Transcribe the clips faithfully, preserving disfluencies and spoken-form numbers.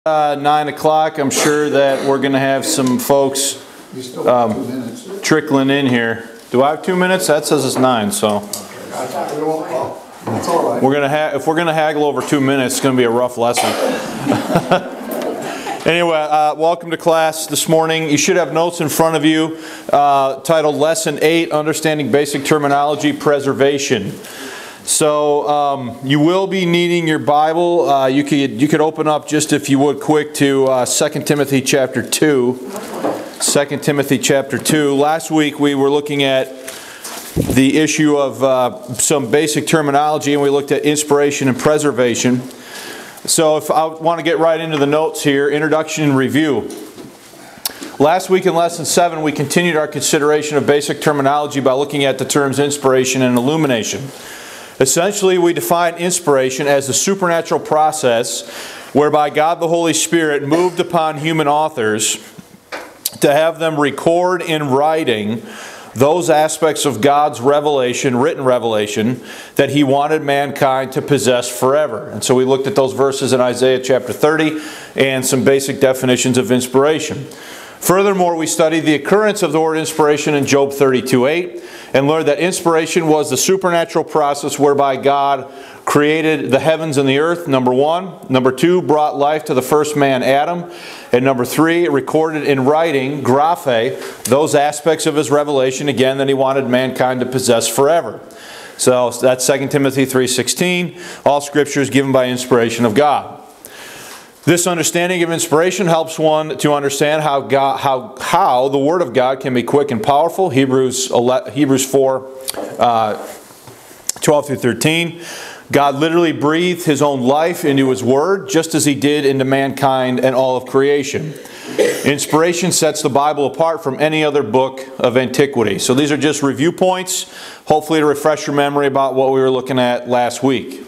Uh, nine o'clock. I'm sure that we're going to have some folks um, trickling in here. Do I have two minutes? That says it's nine, so we're going to ha- if we're going to haggle over two minutes, it's going to be a rough lesson. Anyway, uh, welcome to class this morning. You should have notes in front of you uh, titled Lesson eight, Understanding Basic Terminology, Preservation. So um, you will be needing your Bible. Uh, you could you could open up just if you would quick to uh, Second Timothy chapter two. Second Timothy chapter two. Last week we were looking at the issue of uh, some basic terminology, and we looked at inspiration and preservation. So if I want to get right into the notes here, introduction and review. Last week in lesson seven we continued our consideration of basic terminology by looking at the terms inspiration and illumination. Essentially, we define inspiration as the supernatural process whereby God the Holy Spirit moved upon human authors to have them record in writing those aspects of God's revelation, written revelation, that He wanted mankind to possess forever. And so we looked at those verses in Isaiah chapter thirty and some basic definitions of inspiration. Furthermore, we studied the occurrence of the word inspiration in Job thirty-two eight and learned that inspiration was the supernatural process whereby God created the heavens and the earth, number one. Number two, brought life to the first man, Adam. And number three, recorded in writing, graphe, those aspects of His revelation, again, that He wanted mankind to possess forever. So that's Second Timothy three sixteen. All Scripture is given by inspiration of God. This understanding of inspiration helps one to understand how God, how how the Word of God can be quick and powerful. Hebrews Hebrews four uh, twelve through thirteen. God literally breathed His own life into His Word, just as He did into mankind and all of creation. Inspiration sets the Bible apart from any other book of antiquity. So these are just review points, hopefully to refresh your memory about what we were looking at last week.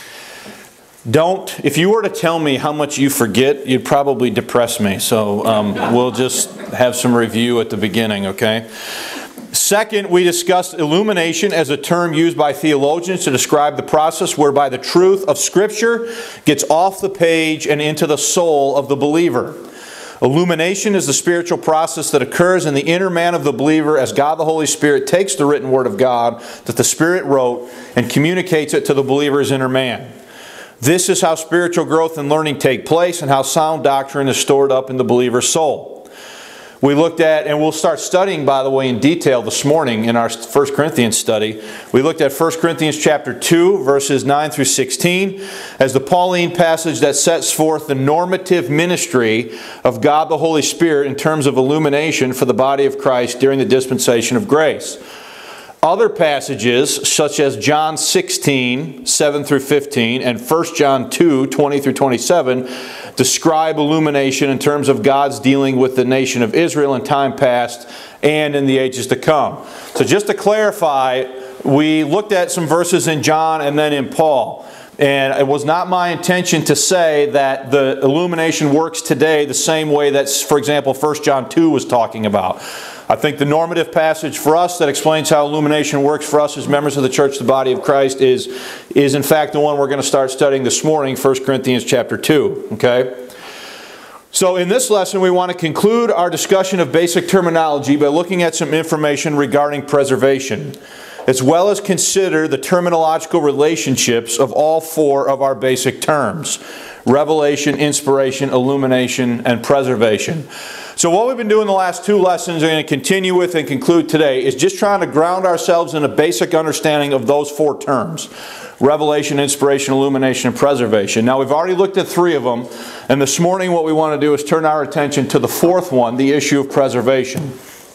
Don't, if you were to tell me how much you forget, you'd probably depress me. So um, we'll just have some review at the beginning, okay? Second, we discussed illumination as a term used by theologians to describe the process whereby the truth of Scripture gets off the page and into the soul of the believer. Illumination is the spiritual process that occurs in the inner man of the believer as God the Holy Spirit takes the written Word of God that the Spirit wrote and communicates it to the believer's inner man. This is how spiritual growth and learning take place and how sound doctrine is stored up in the believer's soul. We looked at, and we'll start studying, by the way, in detail this morning in our First Corinthians study. We looked at First Corinthians chapter two, verses nine through sixteen, as the Pauline passage that sets forth the normative ministry of God the Holy Spirit in terms of illumination for the body of Christ during the dispensation of grace. Other passages, such as John sixteen, seven through fifteen, and First John two, twenty through twenty-seven, describe illumination in terms of God's dealing with the nation of Israel in time past and in the ages to come. So just to clarify, we looked at some verses in John and then in Paul. And it was not my intention to say that the illumination works today the same way that, for example, First John two was talking about. I think the normative passage for us that explains how illumination works for us as members of the church, the body of Christ, is, is in fact the one we're going to start studying this morning, First Corinthians chapter two. Okay? So in this lesson, we want to conclude our discussion of basic terminology by looking at some information regarding preservation, as well as consider the terminological relationships of all four of our basic terms: revelation, inspiration, illumination, and preservation. So what we've been doing the last two lessons, and going to continue with and conclude today, is just trying to ground ourselves in a basic understanding of those four terms: revelation, inspiration, illumination, and preservation. Now, we've already looked at three of them, and this morning what we want to do is turn our attention to the fourth one, the issue of preservation.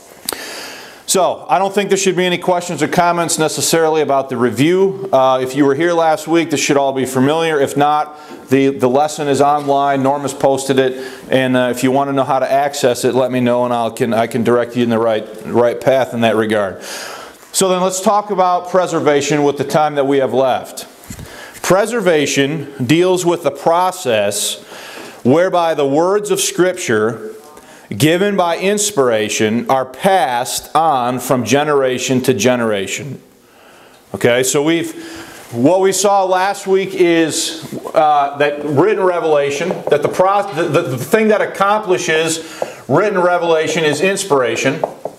So, I don't think there should be any questions or comments necessarily about the review. Uh, if you were here last week, this should all be familiar. If not, the, the lesson is online. Norma's posted it. And uh, if you want to know how to access it, let me know and I can, I can direct you in the right, right path in that regard. So then let's talk about preservation with the time that we have left. Preservation deals with the process whereby the words of Scripture given by inspiration are passed on from generation to generation. Okay, so we've what we saw last week is uh, that written revelation, that the, pro the, the, the thing that accomplishes written revelation is inspiration.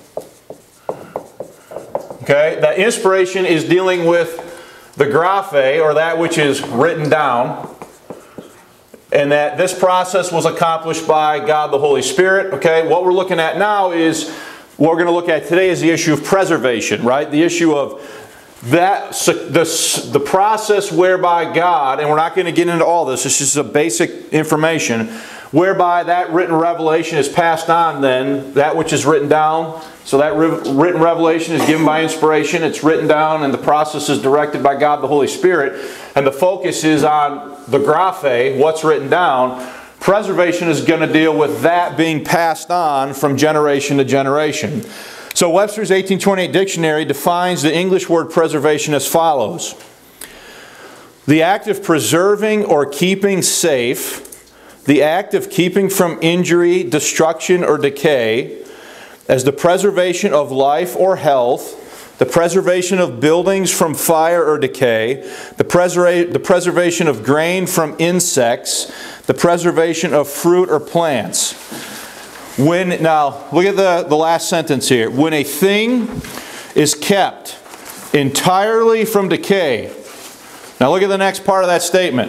Okay, that inspiration is dealing with the graphe, or that which is written down. And that this process was accomplished by God the Holy Spirit. Okay, what we're looking at now is, what we're going to look at today is the issue of preservation, right? The issue of that, the, the process whereby God, and we're not going to get into all this, it's just a basic information, whereby that written revelation is passed on then, that which is written down. So that written revelation is given by inspiration, it's written down, and the process is directed by God the Holy Spirit. And the focus is on the graphe, what's written down. Preservation is going to deal with that being passed on from generation to generation. So Webster's eighteen twenty-eight dictionary defines the English word preservation as follows. The act of preserving or keeping safe, the act of keeping from injury, destruction, or decay, as the preservation of life or health, the preservation of buildings from fire or decay, the, preser the preservation of grain from insects, the preservation of fruit or plants. When, now, look at the, the last sentence here. When a thing is kept entirely from decay. Now look at the next part of that statement.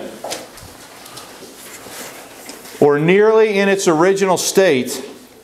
Or nearly in its original state,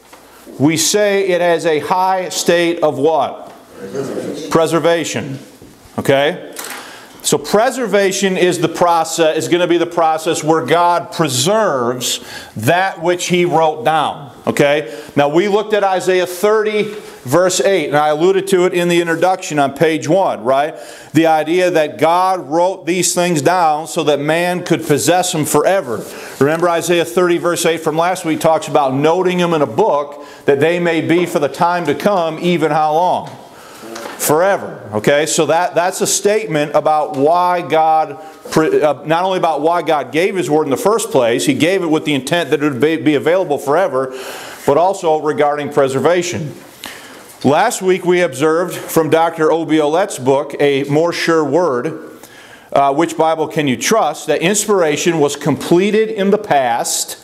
we say it has a high state of what? Preservation. Preservation. Okay? So preservation is the process, is going to be the process where God preserves that which He wrote down. Okay? Now we looked at Isaiah thirty, verse eight, and I alluded to it in the introduction on page one, right? The idea that God wrote these things down so that man could possess them forever. Remember Isaiah thirty, verse eight from last week talks about noting them in a book that they may be for the time to come, even how long? Forever. Okay, so that, that's a statement about why God, uh, not only about why God gave His Word in the first place, He gave it with the intent that it would be, be available forever, but also regarding preservation. Last week we observed from Doctor Obiolet's book, A More Sure Word, uh, Which Bible Can You Trust?, that inspiration was completed in the past,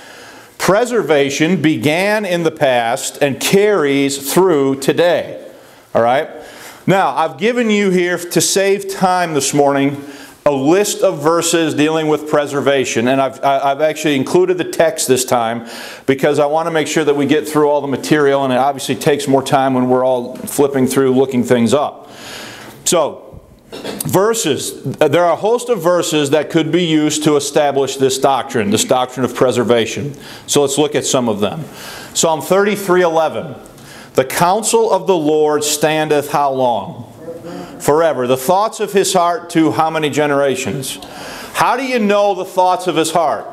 preservation began in the past, and carries through today. All right? Now, I've given you here, to save time this morning, a list of verses dealing with preservation. And I've, I've actually included the text this time because I want to make sure that we get through all the material, and it obviously takes more time when we're all flipping through, looking things up. So, verses. There are a host of verses that could be used to establish this doctrine, this doctrine of preservation. So let's look at some of them. Psalm thirty-three eleven. The counsel of the Lord standeth how long? Forever. The thoughts of His heart to how many generations? How do you know the thoughts of His heart?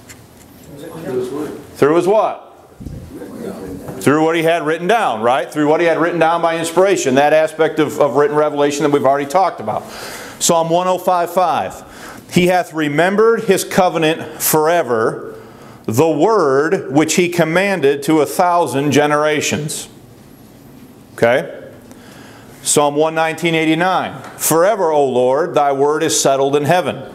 Through His Word. Through His what? Through what He had written down, right? Through what He had written down by inspiration. That aspect of, of written revelation that we've already talked about. Psalm one oh five five. He hath remembered His covenant forever, the word which He commanded to a thousand generations. Okay? Psalm one nineteen eighty-nine. Forever, O Lord, Thy word is settled in heaven.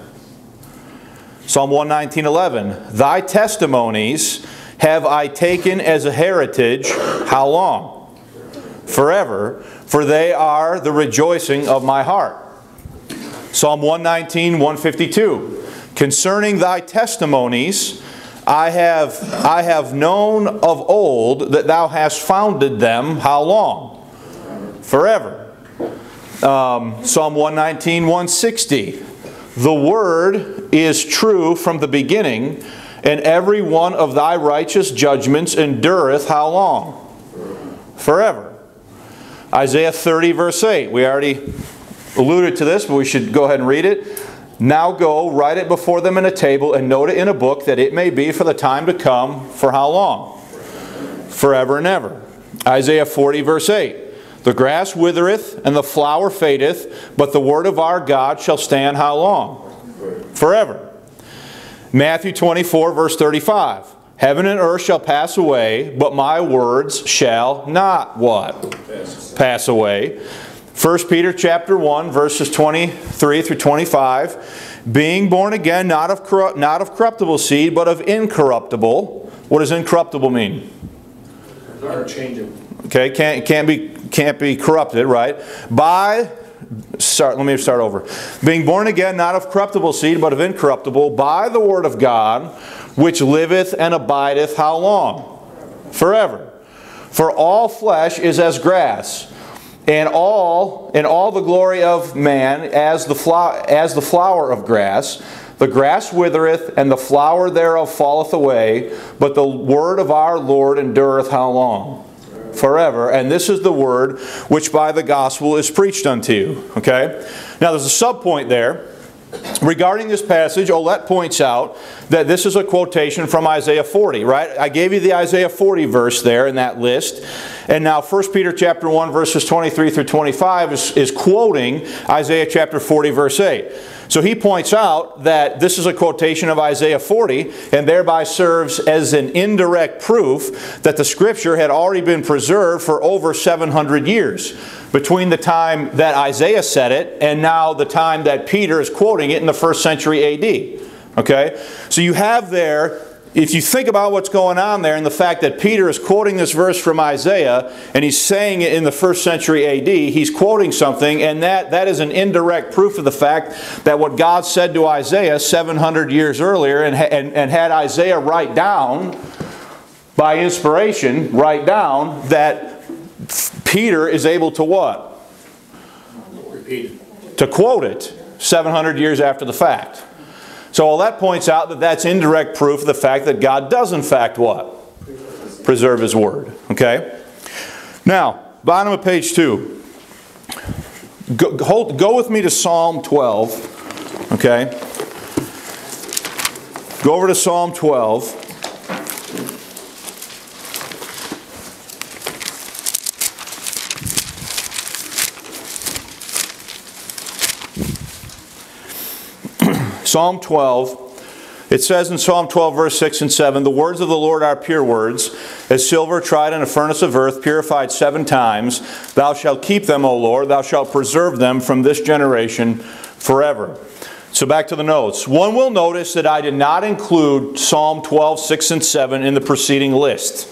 Psalm one nineteen eleven. Thy testimonies have I taken as a heritage. How long? Forever. For they are the rejoicing of my heart. Psalm one nineteen one fifty-two. Concerning Thy testimonies, I have, I have known of old that Thou hast founded them. How long? Forever. Um, Psalm one nineteen one sixty. The word is true from the beginning, and every one of Thy righteous judgments endureth how long? Forever. Isaiah thirty verse eight. We already alluded to this, but we should go ahead and read it. Now go, write it before them in a table, and note it in a book, that it may be for the time to come. For how long? Forever and ever. Isaiah forty verse eight. The grass withereth, and the flower fadeth, but the word of our God shall stand how long? Forever. Matthew twenty-four verse thirty-five. Heaven and earth shall pass away, but my words shall not what? Pass, Pass away. First Peter chapter one, verses twenty-three through twenty-five. Being born again, not of, corrupt, not of corruptible seed, but of incorruptible. What does incorruptible mean? Unchangeable. Okay, can't, can't, be, can't be corrupted, right? By, start, let me start over. Being born again, not of corruptible seed, but of incorruptible, by the word of God, which liveth and abideth how long? Forever. For all flesh is as grass, and all and all the glory of man as the flower as the flower of grass. The grass withereth, and the flower thereof falleth away, but the word of our Lord endureth how long? Forever. And this is the word which by the gospel is preached unto you. Okay? Now there's a subpoint there. Regarding this passage, Olette points out that this is a quotation from Isaiah forty, right? I gave you the Isaiah forty verse there in that list. And now First Peter chapter one, verses twenty-three through twenty-five is, is quoting Isaiah chapter forty, verse eight. So he points out that this is a quotation of Isaiah forty, and thereby serves as an indirect proof that the Scripture had already been preserved for over seven hundred years, between the time that Isaiah said it and now the time that Peter is quoting it in the first century A D. Okay? So you have there, if you think about what's going on there and the fact that Peter is quoting this verse from Isaiah and he's saying it in the first century A D, he's quoting something, and that, that is an indirect proof of the fact that what God said to Isaiah seven hundred years earlier and, and, and had Isaiah write down, by inspiration, write down that Peter is able to what? Repeat it. To quote it seven hundred years after the fact. So all that points out that that's indirect proof of the fact that God does in fact what? Preserve His Word. Okay? Now, bottom of page two. Go, hold, go with me to Psalm twelve. Okay? Go over to Psalm twelve. Psalm twelve, it says in Psalm twelve, verse six and seven, the words of the Lord are pure words, as silver tried in a furnace of earth, purified seven times. Thou shalt keep them, O Lord, thou shalt preserve them from this generation forever. So back to the notes. One will notice that I did not include Psalm twelve, six and seven in the preceding list.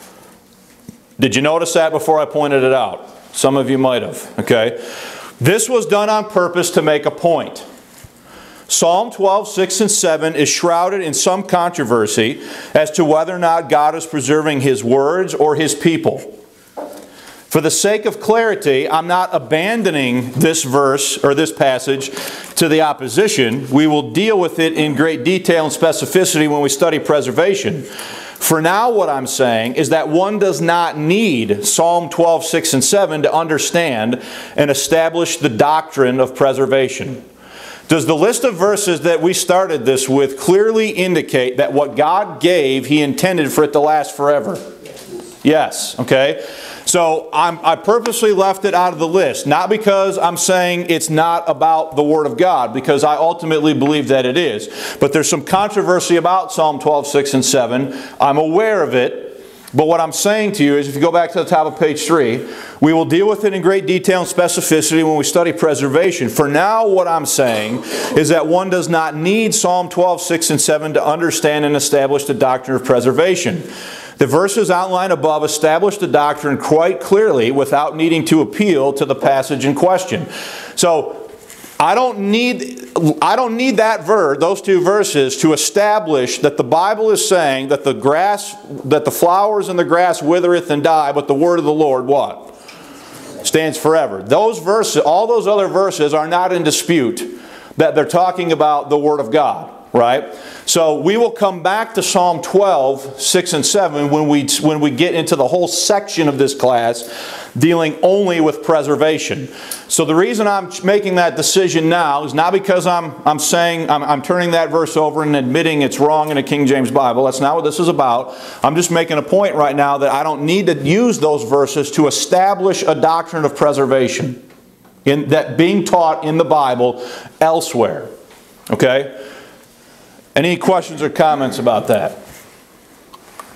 Did you notice that before I pointed it out? Some of you might have. Okay. This was done on purpose to make a point. Psalm twelve, six and seven is shrouded in some controversy as to whether or not God is preserving His words or His people. For the sake of clarity, I'm not abandoning this verse or this passage to the opposition. We will deal with it in great detail and specificity when we study preservation. For now, what I'm saying is that one does not need Psalm twelve, six and seven to understand and establish the doctrine of preservation. Does the list of verses that we started this with clearly indicate that what God gave, He intended for it to last forever? Yes. Okay. So I'm, I purposely left it out of the list, not because I'm saying it's not about the Word of God, because I ultimately believe that it is. But there's some controversy about Psalm twelve, six and seven. I'm aware of it. But what I'm saying to you is, if you go back to the top of page three, we will deal with it in great detail and specificity when we study preservation. For now, what I'm saying is that one does not need Psalm twelve, six and seven to understand and establish the doctrine of preservation. The verses outlined above establish the doctrine quite clearly without needing to appeal to the passage in question. So, I don't need I don't need that verse, those two verses, to establish that the Bible is saying that the grass, that the flowers and the grass withereth and die, but the word of the Lord what? Stands forever. Those verses, all those other verses are not in dispute, that they're talking about the Word of God, right? So we will come back to Psalm twelve, six and seven when we when we get into the whole section of this class dealing only with preservation. So the reason I'm making that decision now is not because I'm I'm saying I'm, I'm turning that verse over and admitting it's wrong in a King James Bible. That's not what this is about. I'm just making a point right now that I don't need to use those verses to establish a doctrine of preservation in that being taught in the Bible elsewhere. Okay? Any questions or comments about that?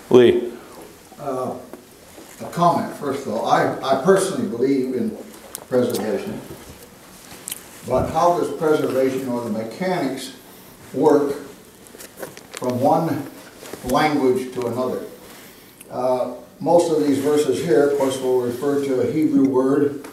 Lee? Uh, a comment, first of all. I, I personally believe in preservation. But how does preservation or the mechanics work from one language to another? Uh, most of these verses here, of course, will refer to a Hebrew word,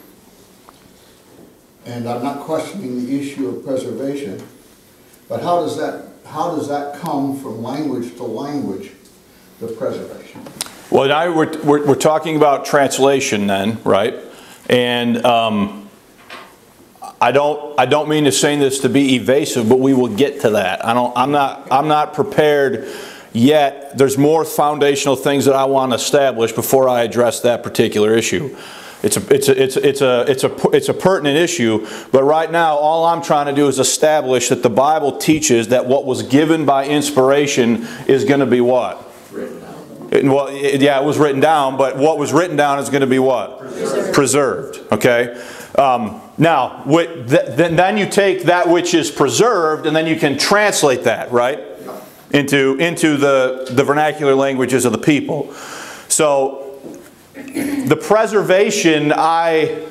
and I'm not questioning the issue of preservation, but how does that how does that come from language to language, the preservation? Well, now we're, we're, we're talking about translation then, right? And um, I don't I don't mean to say this to be evasive, but we will get to that. I don't I'm not I'm not prepared yet. There's more foundational things that I want to establish before I address that particular issue. It's a it's a it's a, it's a it's a it's a pertinent issue, but right now all I'm trying to do is establish that the Bible teaches that what was given by inspiration is going to be what? Written down. It, well, it, yeah, it was written down, but what was written down is going to be what? Preserved. Preserved. Okay. Um, now, with th then then you take that which is preserved, and then you can translate that, right, into into the the vernacular languages of the people. So. The preservation, I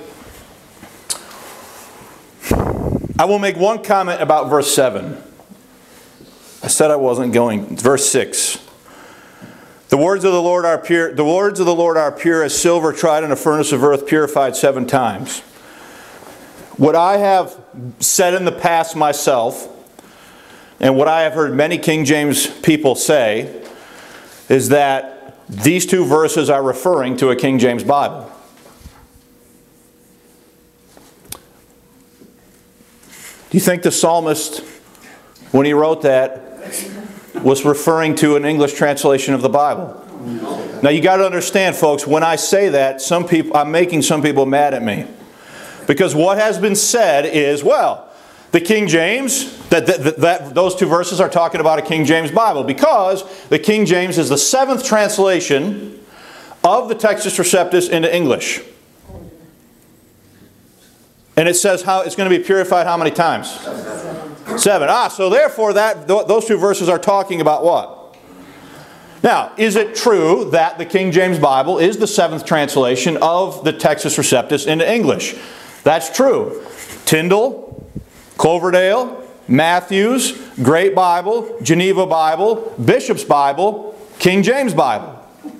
I will make one comment about verse seven. I said I wasn't going. Verse six. The words of the Lord are pure. The words of the Lord are pure as silver tried in a furnace of earth, purified seven times. What I have said in the past myself, and what I have heard many King James people say, is that these two verses are referring to a King James Bible. Do you think the psalmist, when he wrote that, was referring to an English translation of the Bible? Now you got to understand, folks, when I say that, some people, I'm making some people mad at me. Because what has been said is, well, the King James, that, that, that those two verses are talking about a King James Bible, because the King James is the seventh translation of the Textus Receptus into English. And it says how it's going to be purified how many times? Seven. Seven. Ah, so therefore that th those two verses are talking about what? Now, is it true that the King James Bible is the seventh translation of the Textus Receptus into English? That's true. Tyndale, Cloverdale, Matthews, Great Bible, Geneva Bible, Bishop's Bible, King James Bible.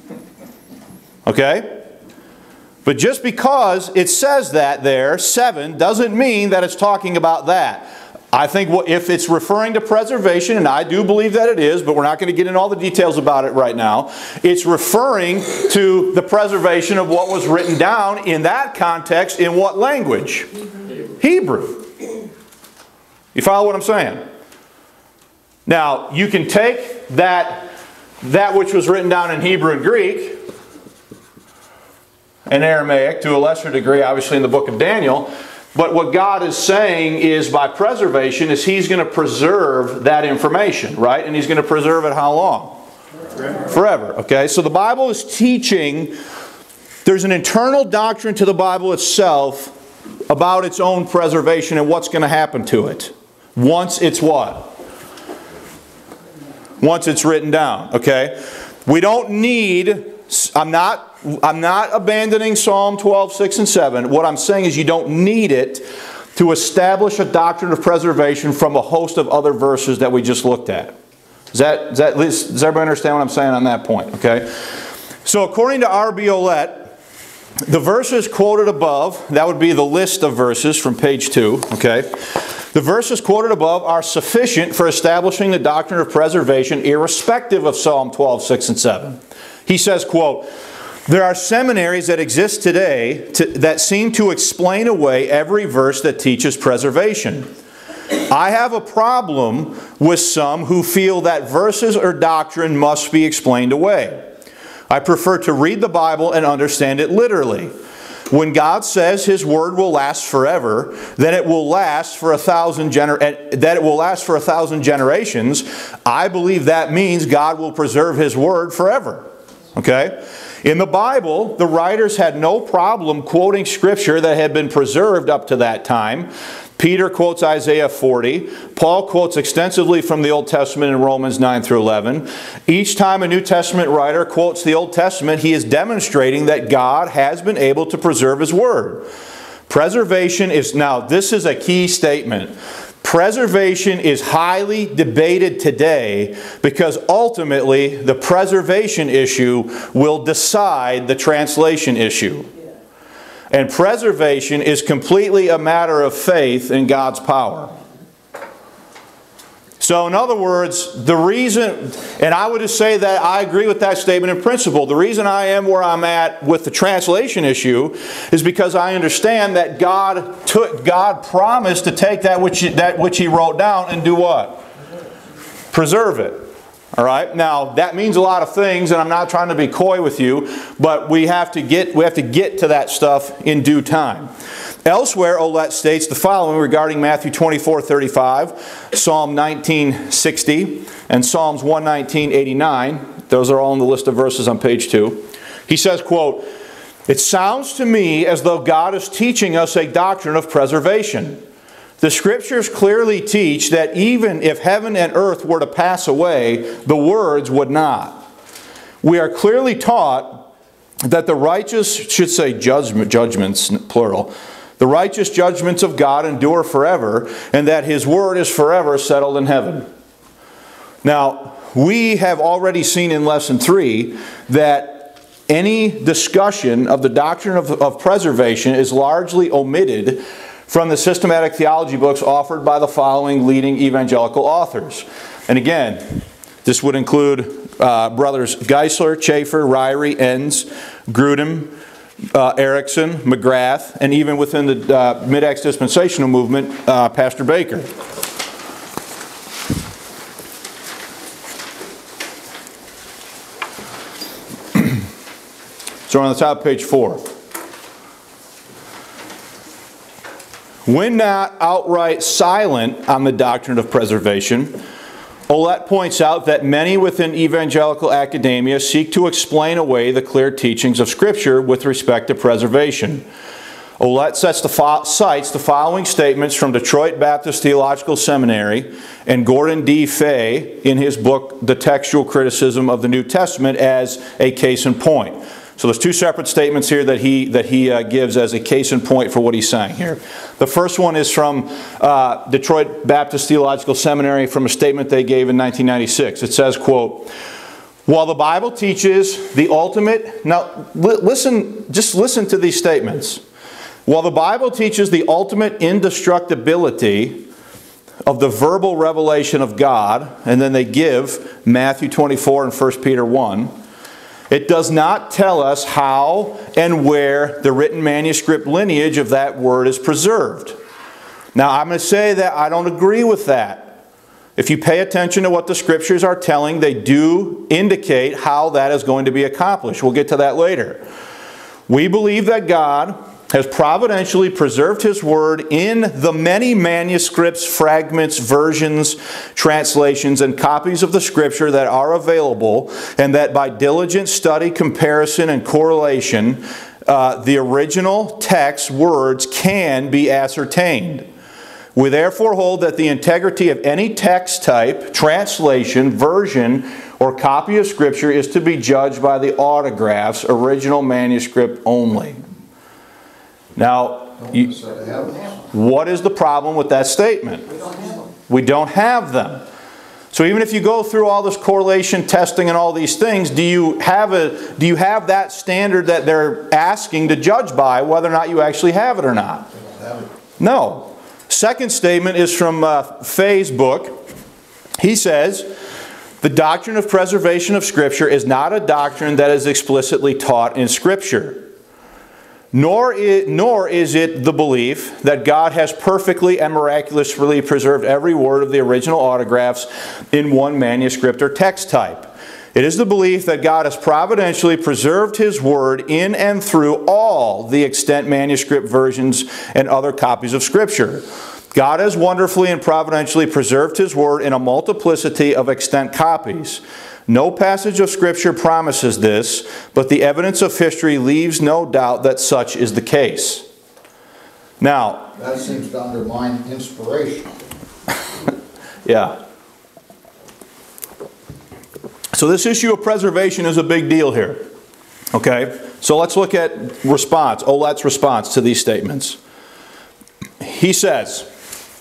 Okay? But just because it says that there, seven, doesn't mean that it's talking about that. I think what, if it's referring to preservation, and I do believe that it is, but we're not going to get into all the details about it right now, it's referring to the preservation of what was written down in that context in what language? Hebrew. Hebrew. You follow what I'm saying? Now, you can take that, that which was written down in Hebrew and Greek, and Aramaic to a lesser degree, obviously in the book of Daniel, but what God is saying is by preservation is He's going to preserve that information, right? And He's going to preserve it how long? Forever. Forever, okay? So the Bible is teaching, there's an internal doctrine to the Bible itself about its own preservation and what's going to happen to it. Once it's what? Once it's written down, okay? We don't need, I'm not, I'm not abandoning Psalm twelve, six, and seven. What I'm saying is you don't need it to establish a doctrine of preservation from a host of other verses that we just looked at. Does that, does that, does everybody understand what I'm saying on that point, okay? So according to R B Olette, the verses quoted above, that would be the list of verses from page two, okay? The verses quoted above are sufficient for establishing the doctrine of preservation irrespective of Psalm twelve, six, and seven. He says, quote, there are seminaries that exist today to, that seem to explain away every verse that teaches preservation. I have a problem with some who feel that verses or doctrine must be explained away. I prefer to read the Bible and understand it literally. When God says His Word will last forever, then it will last for a thousand gener that it will last for a thousand generations. I believe that means God will preserve His Word forever. Okay? In the Bible, the writers had no problem quoting Scripture that had been preserved up to that time. Peter quotes Isaiah forty. Paul quotes extensively from the Old Testament in Romans nine through eleven. Each time a New Testament writer quotes the Old Testament, he is demonstrating that God has been able to preserve His Word. Preservation is, now this is a key statement. Preservation is highly debated today because ultimately the preservation issue will decide the translation issue. And preservation is completely a matter of faith in God's power. So in other words, the reason, and I would just say that I agree with that statement in principle. The reason I am where I'm at with the translation issue is because I understand that God took, God promised to take that which, that which He wrote down and do what? Preserve it. All right. Now that means a lot of things, and I'm not trying to be coy with you, but we have to get we have to get to that stuff in due time. Elsewhere, Ouellette states the following regarding Matthew twenty-four thirty-five, Psalm nineteen sixty, and Psalms one nineteen eighty-nine. Those are all in the list of verses on page two. He says, quote, "It sounds to me as though God is teaching us a doctrine of preservation. The Scriptures clearly teach that even if heaven and earth were to pass away, the words would not. We are clearly taught that the righteous," should say judgment, judgments, plural, "the righteous judgments of God endure forever, and that His word is forever settled in heaven." Now, we have already seen in lesson three that any discussion of the doctrine of, of preservation is largely omitted from the systematic theology books offered by the following leading evangelical authors. And again, this would include uh, brothers Geisler, Chafer, Ryrie, Enns, Grudem, uh, Erickson, McGrath, and even within the uh, Mid-Acts dispensational movement, uh, Pastor Baker. So we're on the top of page four. When not outright silent on the doctrine of preservation, Ouellette points out that many within evangelical academia seek to explain away the clear teachings of Scripture with respect to preservation. Ouellette sets the fo- cites the following statements from Detroit Baptist Theological Seminary and Gordon D. Fay in his book, The Textual Criticism of the New Testament, as a case in point. So there's two separate statements here that he that he uh, gives as a case in point for what he's saying here. The first one is from uh, Detroit Baptist Theological Seminary, from a statement they gave in nineteen ninety-six. It says, quote, "While the Bible teaches the ultimate," now li- listen, just listen to these statements. "While the Bible teaches the ultimate indestructibility of the verbal revelation of God," and then they give Matthew twenty-four and First Peter one, "it does not tell us how and where the written manuscript lineage of that word is preserved." Now, I'm going to say that I don't agree with that. If you pay attention to what the Scriptures are telling, they do indicate how that is going to be accomplished. We'll get to that later. We believe that God has providentially preserved His Word in the many manuscripts, fragments, versions, translations, and copies of the Scripture that are available, and that by diligent study, comparison, and correlation, uh, the original text words can be ascertained. We therefore hold that the integrity of any text type, translation, version, or copy of Scripture is to be judged by the autographs, original manuscript only. Now, you, what is the problem with that statement? We don't have them. We don't have them. So even if you go through all this correlation testing and all these things, do you have a do you have that standard that they're asking to judge by, whether or not you actually have it or not? No. Second statement is from uh, Fay's book. He says, "The doctrine of preservation of Scripture is not a doctrine that is explicitly taught in Scripture. Nor is, nor is it the belief that God has perfectly and miraculously preserved every word of the original autographs in one manuscript or text type. It is the belief that God has providentially preserved His Word in and through all the extant manuscript versions and other copies of Scripture. God has wonderfully and providentially preserved His Word in a multiplicity of extant copies. No passage of Scripture promises this, but the evidence of history leaves no doubt that such is the case." Now, that seems to undermine inspiration. Yeah. So this issue of preservation is a big deal here. Okay? So let's look at response, Ouellette's response to these statements. he says,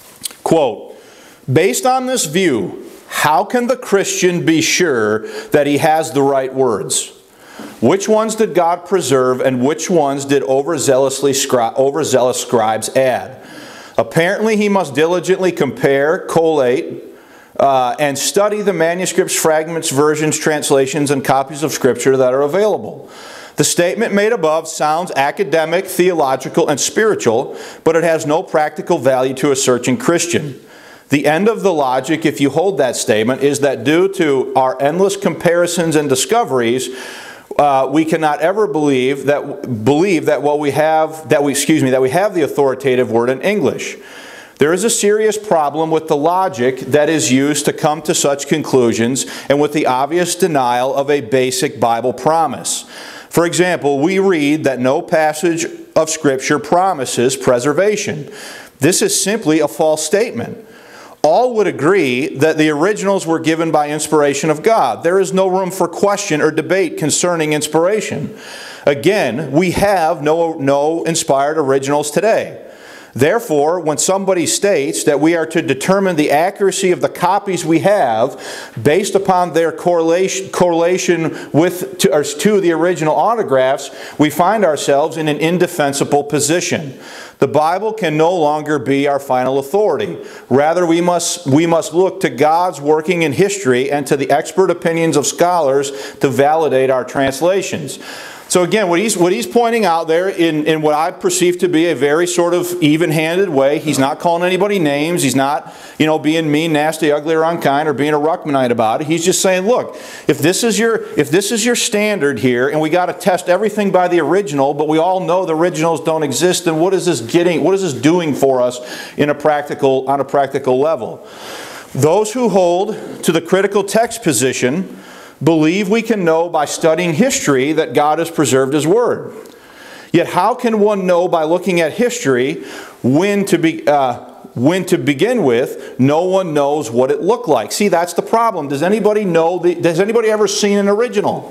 quote, "Based on this view, how can the Christian be sure that he has the right words? Which ones did God preserve and which ones did overzealously scri- overzealous scribes add? Apparently he must diligently compare, collate, uh, and study the manuscripts, fragments, versions, translations, and copies of Scripture that are available. The statement made above sounds academic, theological, and spiritual, but it has no practical value to a searching Christian. The end of the logic, if you hold that statement, is that due to our endless comparisons and discoveries, uh, we cannot ever believe that believe that what we have that we excuse me that we have the authoritative word in English. There is a serious problem with the logic that is used to come to such conclusions, and with the obvious denial of a basic Bible promise. For example, we read that no passage of Scripture promises preservation. This is simply a false statement. All would agree that the originals were given by inspiration of God. There is no room for question or debate concerning inspiration. Again, we have no, no inspired originals today. Therefore, when somebody states that we are to determine the accuracy of the copies we have based upon their correlation, correlation with to, or to the original autographs, we find ourselves in an indefensible position. The Bible can no longer be our final authority. Rather, we must, we must look to God's working in history and to the expert opinions of scholars to validate our translations. So again, what he's, what he's pointing out there in, in what I perceive to be a very sort of even-handed way, he's not calling anybody names, he's not, you know, being mean, nasty, ugly, or unkind, or being a Ruckmanite about it. He's just saying, look, if this is your, if this is your standard here, and we got to test everything by the original, but we all know the originals don't exist, then what is this getting, what is this doing for us in a practical, on a practical level? Those who hold to the critical text position believe we can know by studying history that God has preserved His Word. Yet how can one know by looking at history when to be, uh, when to begin with? No one knows what it looked like. See, that's the problem. Does anybody know? The, has anybody ever seen an original?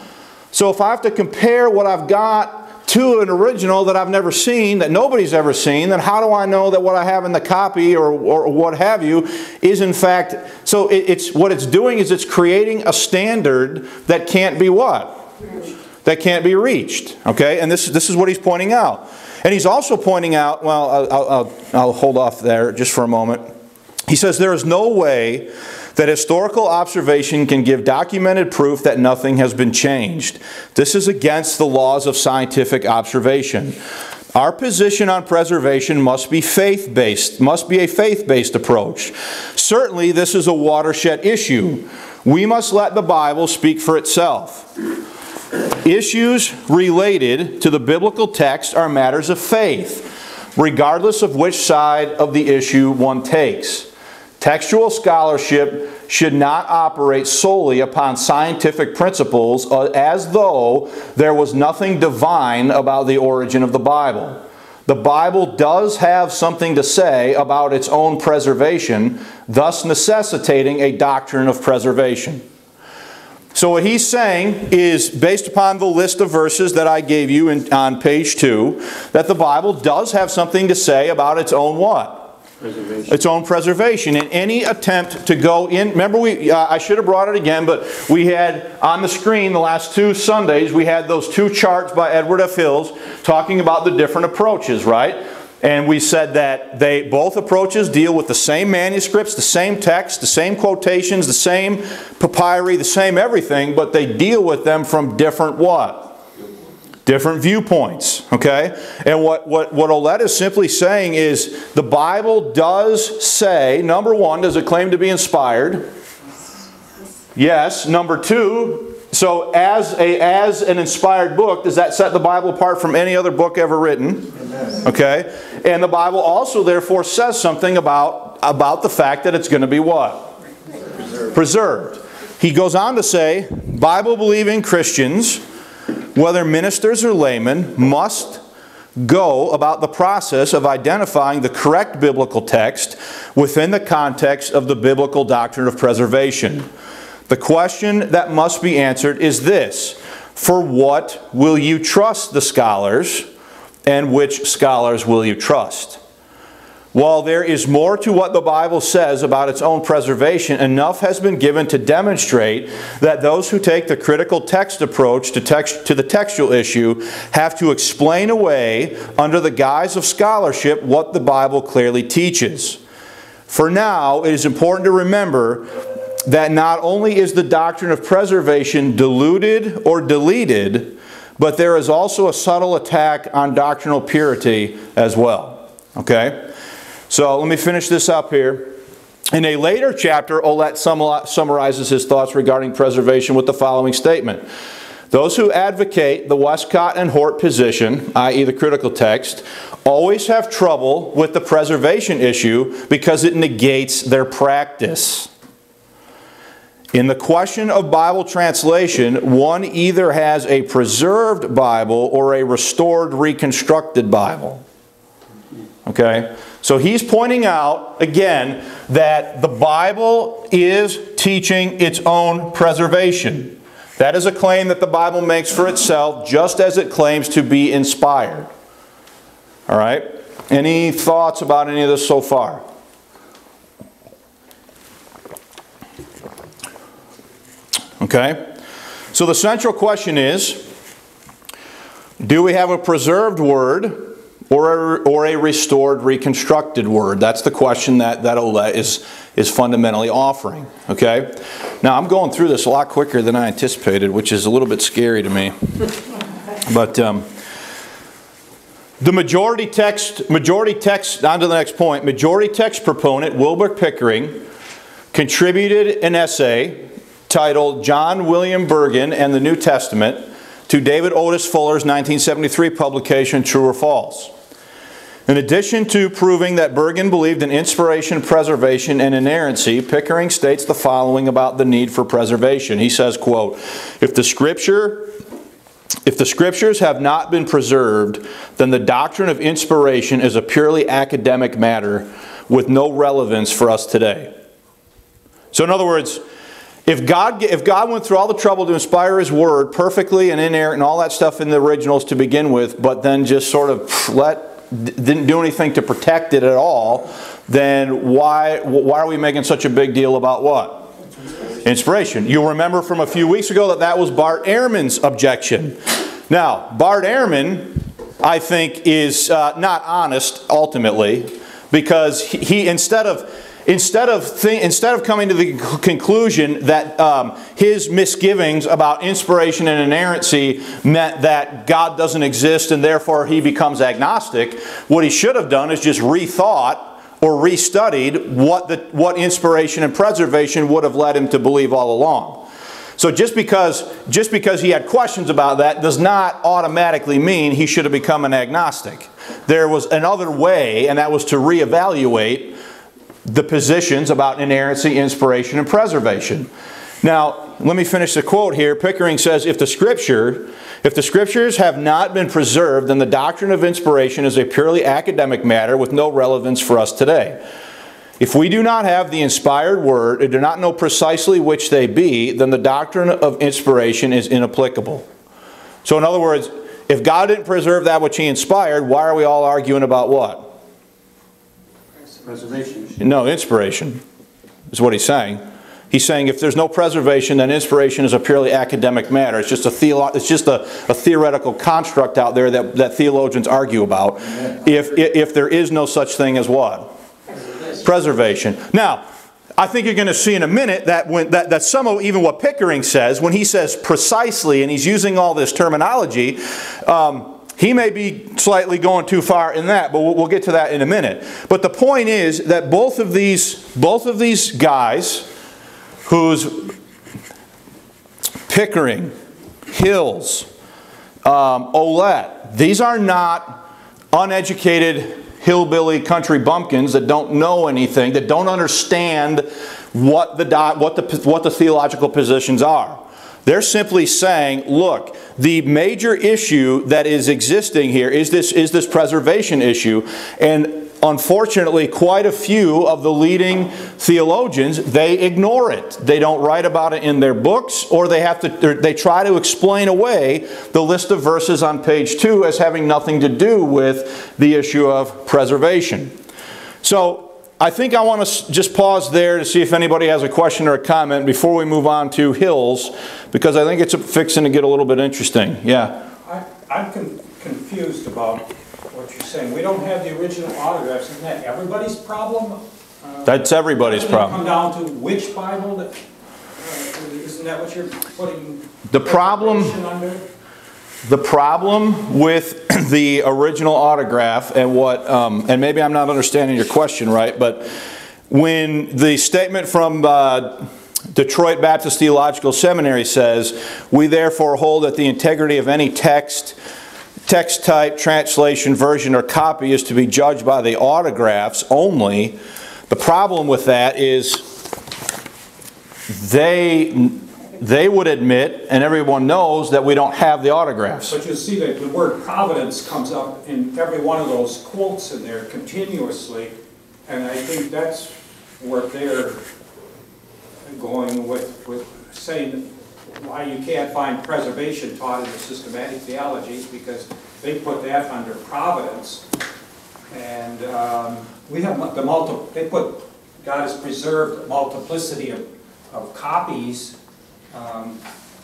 So if I have to compare what I've got to an original that I've never seen, that nobody's ever seen, then how do I know that what I have in the copy or, or what have you is in fact, so it, it's what it's doing is it's creating a standard that can't be what? That can't be reached. Okay, and this, this is what he's pointing out. And he's also pointing out, well, I'll, I'll, I'll hold off there just for a moment. He says there is no way that historical observation can give documented proof that nothing has been changed. This is against the laws of scientific observation. Our position on preservation must be faith-based, must be a faith-based approach. Certainly, this is a watershed issue. We must let the Bible speak for itself. Issues related to the biblical text are matters of faith, regardless of which side of the issue one takes. Textual scholarship should not operate solely upon scientific principles as though there was nothing divine about the origin of the Bible. The Bible does have something to say about its own preservation, thus necessitating a doctrine of preservation. So what he's saying is, based upon the list of verses that I gave you in, on page two, that the Bible does have something to say about its own what? Preservation. Its own preservation. In any attempt to go in, remember we, uh, I should have brought it again, but we had on the screen the last two Sundays, we had those two charts by Edward F. Hills talking about the different approaches, right? And we said that they both approaches deal with the same manuscripts, the same text, the same quotations, the same papyri, the same everything, but they deal with them from different what? Different viewpoints, okay? And what, what, what Ouellette is simply saying is the Bible does say, number one, does it claim to be inspired? Yes. Number two, so as, a, as an inspired book, does that set the Bible apart from any other book ever written? Okay? And the Bible also therefore says something about, about the fact that it's going to be what? Preserved. Preserved. He goes on to say, Bible-believing Christians, whether ministers or laymen, must go about the process of identifying the correct biblical text within the context of the biblical doctrine of preservation. The question that must be answered is this: for what will you trust the scholars, and which scholars will you trust? While there is more to what the Bible says about its own preservation, enough has been given to demonstrate that those who take the critical text approach to, text, to the textual issue have to explain away, under the guise of scholarship, what the Bible clearly teaches. For now, it is important to remember that not only is the doctrine of preservation diluted or deleted, but there is also a subtle attack on doctrinal purity as well. Okay? So let me finish this up here. In a later chapter, Ouellette summarizes his thoughts regarding preservation with the following statement. Those who advocate the Westcott and Hort position, that is the critical text, always have trouble with the preservation issue because it negates their practice. In the question of Bible translation, one either has a preserved Bible or a restored, reconstructed Bible. Okay? So he's pointing out, again, that the Bible is teaching its own preservation. That is a claim that the Bible makes for itself, just as it claims to be inspired. All right? Any thoughts about any of this so far? Okay? So the central question is, do we have a preserved word or a, or a restored, reconstructed word? That's the question that, that Ouellette is, is fundamentally offering. Okay? Now, I'm going through this a lot quicker than I anticipated, which is a little bit scary to me. But um, the majority text, majority text, on to the next point, majority text proponent Wilbur Pickering contributed an essay titled John William Burgon and the New Testament to David Otis Fuller's nineteen seventy-three publication, True or False. In addition to proving that Burgon believed in inspiration, preservation, and inerrancy, Pickering states the following about the need for preservation. He says, quote, if the Scripture, if the Scriptures have not been preserved, then the doctrine of inspiration is a purely academic matter with no relevance for us today. So in other words, If God, if God went through all the trouble to inspire His Word perfectly and inerrant and all that stuff in the originals to begin with, but then just sort of let, didn't do anything to protect it at all, then why, why are we making such a big deal about what? Inspiration. You'll remember from a few weeks ago that that was Bart Ehrman's objection. Now, Bart Ehrman, I think, is uh, not honest ultimately, because he, he instead of Instead of, th instead of coming to the conclusion that um, his misgivings about inspiration and inerrancy meant that God doesn't exist and therefore he becomes agnostic, what he should have done is just rethought or restudied what, the, what inspiration and preservation would have led him to believe all along. So just because, just because he had questions about that does not automatically mean he should have become an agnostic. There was another way, and that was to reevaluate the positions about inerrancy, inspiration, and preservation. Now, let me finish the quote here. Pickering says, if the Scripture, if the Scriptures have not been preserved, then the doctrine of inspiration is a purely academic matter with no relevance for us today. If we do not have the inspired word and do not know precisely which they be, then the doctrine of inspiration is inapplicable. So in other words, if God didn't preserve that which He inspired, why are we all arguing about what? Preservation. No, inspiration is what he's saying. He's saying if there's no preservation, then inspiration is a purely academic matter. It's just a, theolo it's just a, a theoretical construct out there that, that theologians argue about. If, if, if there is no such thing as what? Preservation. Preservation. Now, I think you're going to see in a minute that, when, that, that some of even what Pickering says, when he says precisely, and he's using all this terminology, um, he may be slightly going too far in that, but we'll, we'll get to that in a minute. But the point is that both of these, both of these guys, who's Pickering, Hills, um, Ouellette, these are not uneducated hillbilly country bumpkins that don't know anything, that don't understand what the, what the, what the theological positions are. They're simply saying, look, the major issue that is existing here is this, is this preservation issue. And unfortunately, quite a few of the leading theologians, they ignore it. They don't write about it in their books, or they have to, or they try to explain away the list of verses on page two as having nothing to do with the issue of preservation. So I think I want to just pause there to see if anybody has a question or a comment before we move on to Hills, because I think it's fixing to get a little bit interesting. Yeah. I, I'm con confused about what you're saying. We don't have the original autographs. Isn't that everybody's problem? Uh, That's everybody's doesn't it problem. come down to which Bible? That, uh, isn't that what you're putting The problem- under? The problem with the original autograph and what, um, and maybe I'm not understanding your question right, but when the statement from uh, Detroit Baptist Theological Seminary says, "We therefore hold that the integrity of any text, text type, translation, version, or copy is to be judged by the autographs only," the problem with that is they they would admit, and everyone knows, that we don't have the autographs. But you'll see that the word providence comes up in every one of those quotes in there continuously, and I think that's where they're going with, with saying why you can't find preservation taught in the systematic theology, because they put that under providence. And um, we have the multi, they put God has preserved multiplicity of, of copies um,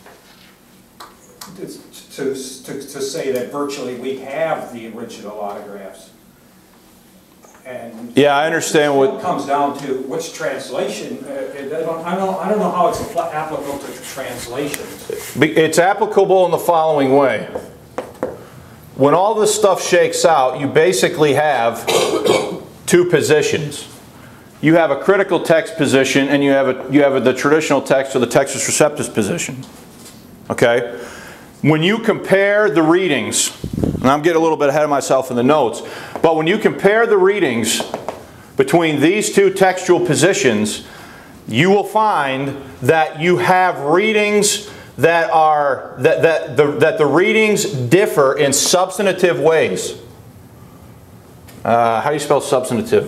to, to, to, to say that virtually we have the original autographs. And yeah, I understand what it comes down to which translation. Uh, it, I, don't, I, don't, I don't know how it's applicable to translations. It's applicable in the following way. When all this stuff shakes out, you basically have two positions. You have a critical text position, and you have a, you have a, the traditional text or the Textus Receptus position. Okay? When you compare the readings, and I'm getting a little bit ahead of myself in the notes, but when you compare the readings between these two textual positions, you will find that you have readings that are that that the that the readings differ in substantive ways. Uh, how do you spell substantive?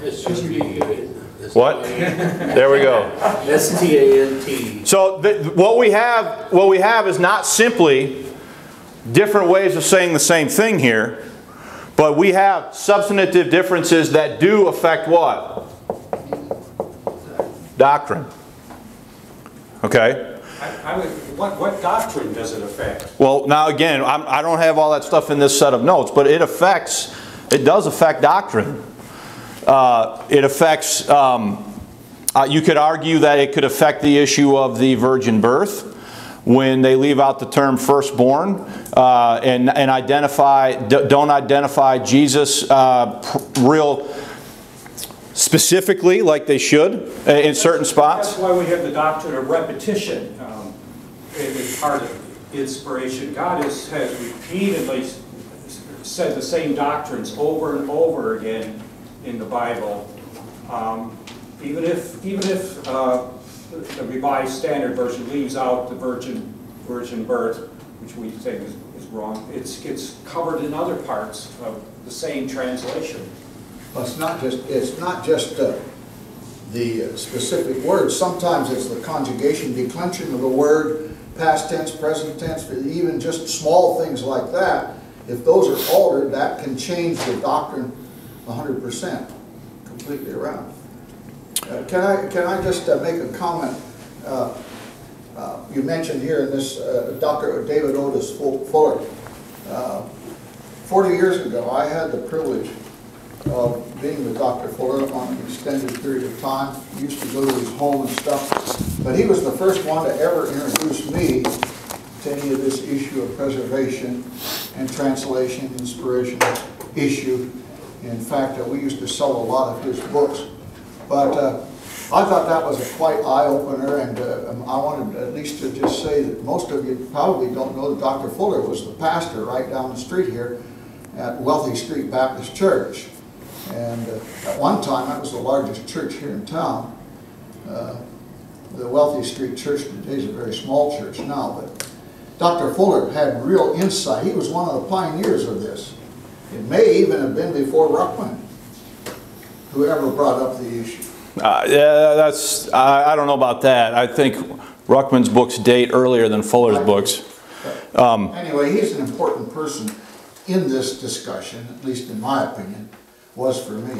What? There we go. S T A N T. So the, what we have, what we have is not simply different ways of saying the same thing here, but we have substantive differences that do affect what? Doctrine. Okay. I, I would, what, what doctrine does it affect? Well, now again, I'm, I don't have all that stuff in this set of notes, but it affects, it does affect doctrine. Uh, it affects, um, uh, you could argue that it could affect the issue of the virgin birth when they leave out the term firstborn uh, and, and identify, don't identify Jesus uh, real specifically like they should in certain spots. That's why we have the doctrine of repetition. Um, it is part of inspiration. God is, has repeatedly said the same doctrines over and over again in the Bible. Um, even if, even if uh, the Revised Standard Version leaves out the virgin, virgin birth, which we think is, is wrong, it's, it's covered in other parts of the same translation. Well, it's not just, it's not just uh, the specific words. Sometimes it's the conjugation, declension of the word, past tense, present tense, even just small things like that. If those are altered, that can change the doctrine one hundred percent, completely around. Uh, can I can I just uh, make a comment? Uh, uh, you mentioned here in this uh, Doctor David Otis Fuller. Uh, Forty years ago, I had the privilege of being with Doctor Fuller on an extended period of time. I used to go to his home and stuff, but he was the first one to ever introduce me to any of this issue of preservation and translation, inspiration issue. In fact, uh, we used to sell a lot of his books. But uh, I thought that was a quite eye-opener, and uh, I wanted at least to just say that most of you probably don't know that Doctor Fuller was the pastor right down the street here at Wealthy Street Baptist Church. And uh, at one time, that was the largest church here in town. Uh, the Wealthy Street Church today is a very small church now, but Doctor Fuller had real insight. He was one of the pioneers of this. It may even have been before Ruckman, whoever brought up the issue. Uh, yeah, that's, I, I don't know about that. I think Ruckman's books date earlier than Fuller's books. Um, anyway, he's an important person in this discussion, at least in my opinion, was for me.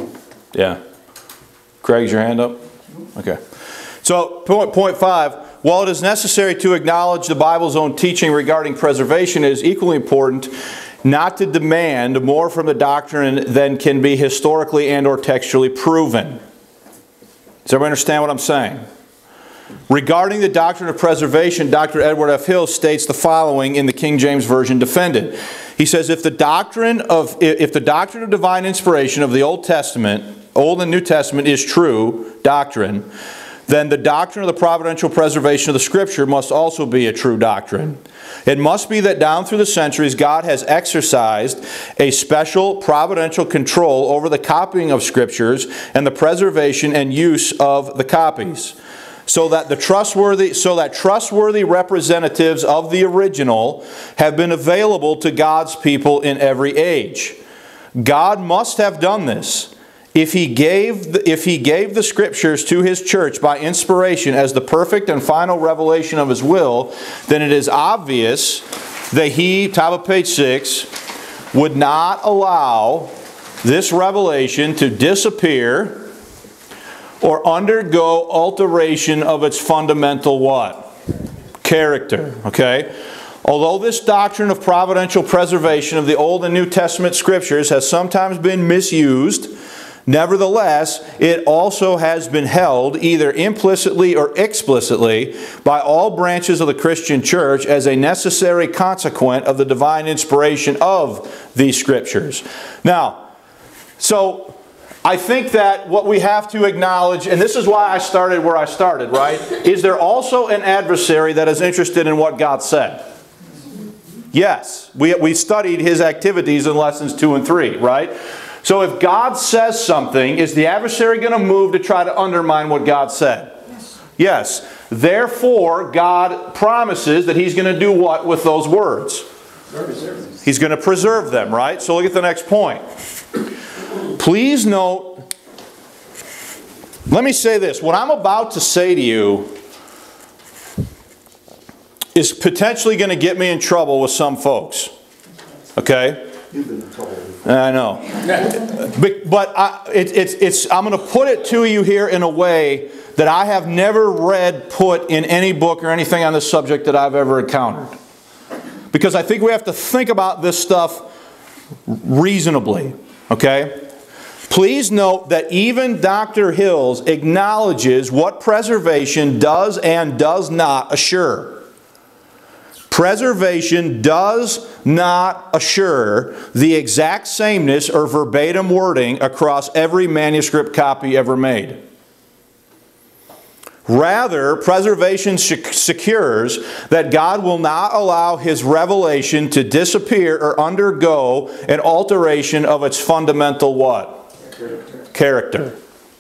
Yeah. Craig, is your hand up? Okay. So, point, point five, while it is necessary to acknowledge the Bible's own teaching regarding preservation, it is equally important not to demand more from the doctrine than can be historically and or textually proven. Does everybody understand what I'm saying? Regarding the doctrine of preservation, Doctor Edward F. Hill states the following in the King James Version defended. He says, if the doctrine of, if the doctrine of divine inspiration of the Old Testament, Old and New Testament is true doctrine, then the doctrine of the providential preservation of the Scripture must also be a true doctrine. It must be that down through the centuries, God has exercised a special providential control over the copying of Scriptures and the preservation and use of the copies, so that the trustworthy, so that trustworthy representatives of the original have been available to God's people in every age. God must have done this. If he gave the, if he gave the Scriptures to His church by inspiration as the perfect and final revelation of His will, then it is obvious that He, top of page six, would not allow this revelation to disappear or undergo alteration of its fundamental what? Character. Okay? Although this doctrine of providential preservation of the Old and New Testament Scriptures has sometimes been misused, nevertheless, it also has been held, either implicitly or explicitly, by all branches of the Christian church as a necessary consequence of the divine inspiration of these Scriptures. Now, so I think that what we have to acknowledge, and this is why I started where I started, right? Is there also an adversary that is interested in what God said? Yes. We, we studied his activities in lessons two and three, right? So if God says something, is the adversary going to move to try to undermine what God said? Yes. Yes. Therefore, God promises that He's going to do what with those words? Preserve. He's going to preserve them, right? So look at the next point. Please note, let me say this. What I'm about to say to you is potentially going to get me in trouble with some folks. Okay? You've been in trouble. I know. But, but I, it, it's, it's, I'm going to put it to you here in a way that I have never read put in any book or anything on this subject that I've ever encountered. Because I think we have to think about this stuff reasonably. Okay? Please note that even Doctor Hills acknowledges what preservation does and does not assure. Preservation does not assure the exact sameness or verbatim wording across every manuscript copy ever made. Rather, preservation secures that God will not allow His revelation to disappear or undergo an alteration of its fundamental what? Character.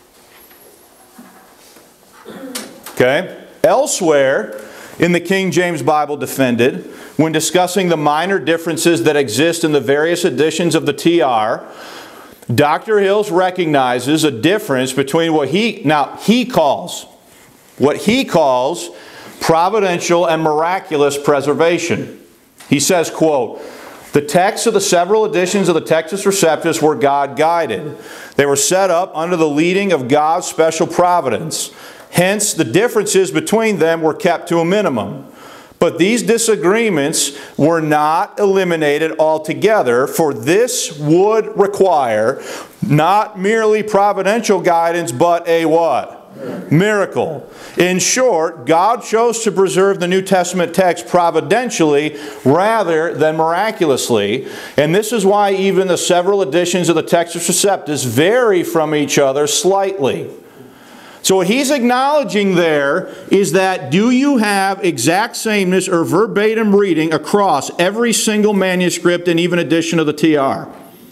Okay? Elsewhere in the King James Bible defended, when discussing the minor differences that exist in the various editions of the T R, Doctor Hills recognizes a difference between what he, now he calls, what he calls providential and miraculous preservation. He says, quote, the texts of the several editions of the Textus Receptus were God-guided. They were set up under the leading of God's special providence. Hence, the differences between them were kept to a minimum. But these disagreements were not eliminated altogether, for this would require not merely providential guidance, but a what? Miracle. In short, God chose to preserve the New Testament text providentially rather than miraculously. And this is why even the several editions of the Textus Receptus vary from each other slightly. So what he's acknowledging there is that do you have exact sameness or verbatim reading across every single manuscript and even edition of the T R?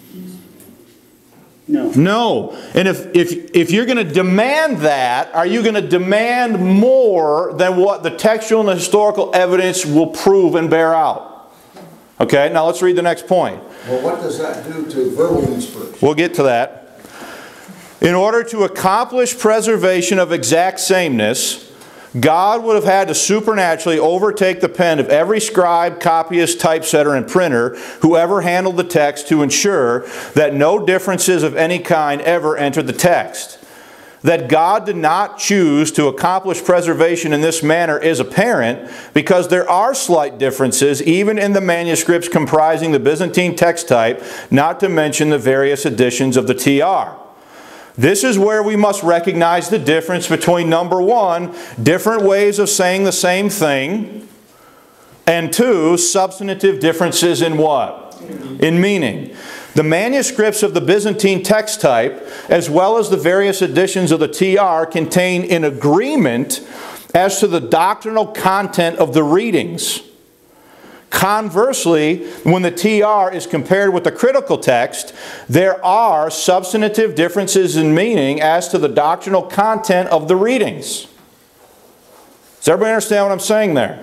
No. No. And if, if, if you're going to demand that, are you going to demand more than what the textual and historical evidence will prove and bear out? Okay, now let's read the next point. Well, what does that do to verbal inspiration? We'll get to that. In order to accomplish preservation of exact sameness, God would have had to supernaturally overtake the pen of every scribe, copyist, typesetter, and printer who ever handled the text to ensure that no differences of any kind ever entered the text. That God did not choose to accomplish preservation in this manner is apparent because there are slight differences even in the manuscripts comprising the Byzantine text type, not to mention the various editions of the T R. This is where we must recognize the difference between, number one, different ways of saying the same thing, and two, substantive differences in what? In meaning. The manuscripts of the Byzantine text type, as well as the various editions of the T R, contain an agreement as to the doctrinal content of the readings. Conversely, when the T R is compared with the critical text, there are substantive differences in meaning as to the doctrinal content of the readings. Does everybody understand what I'm saying there?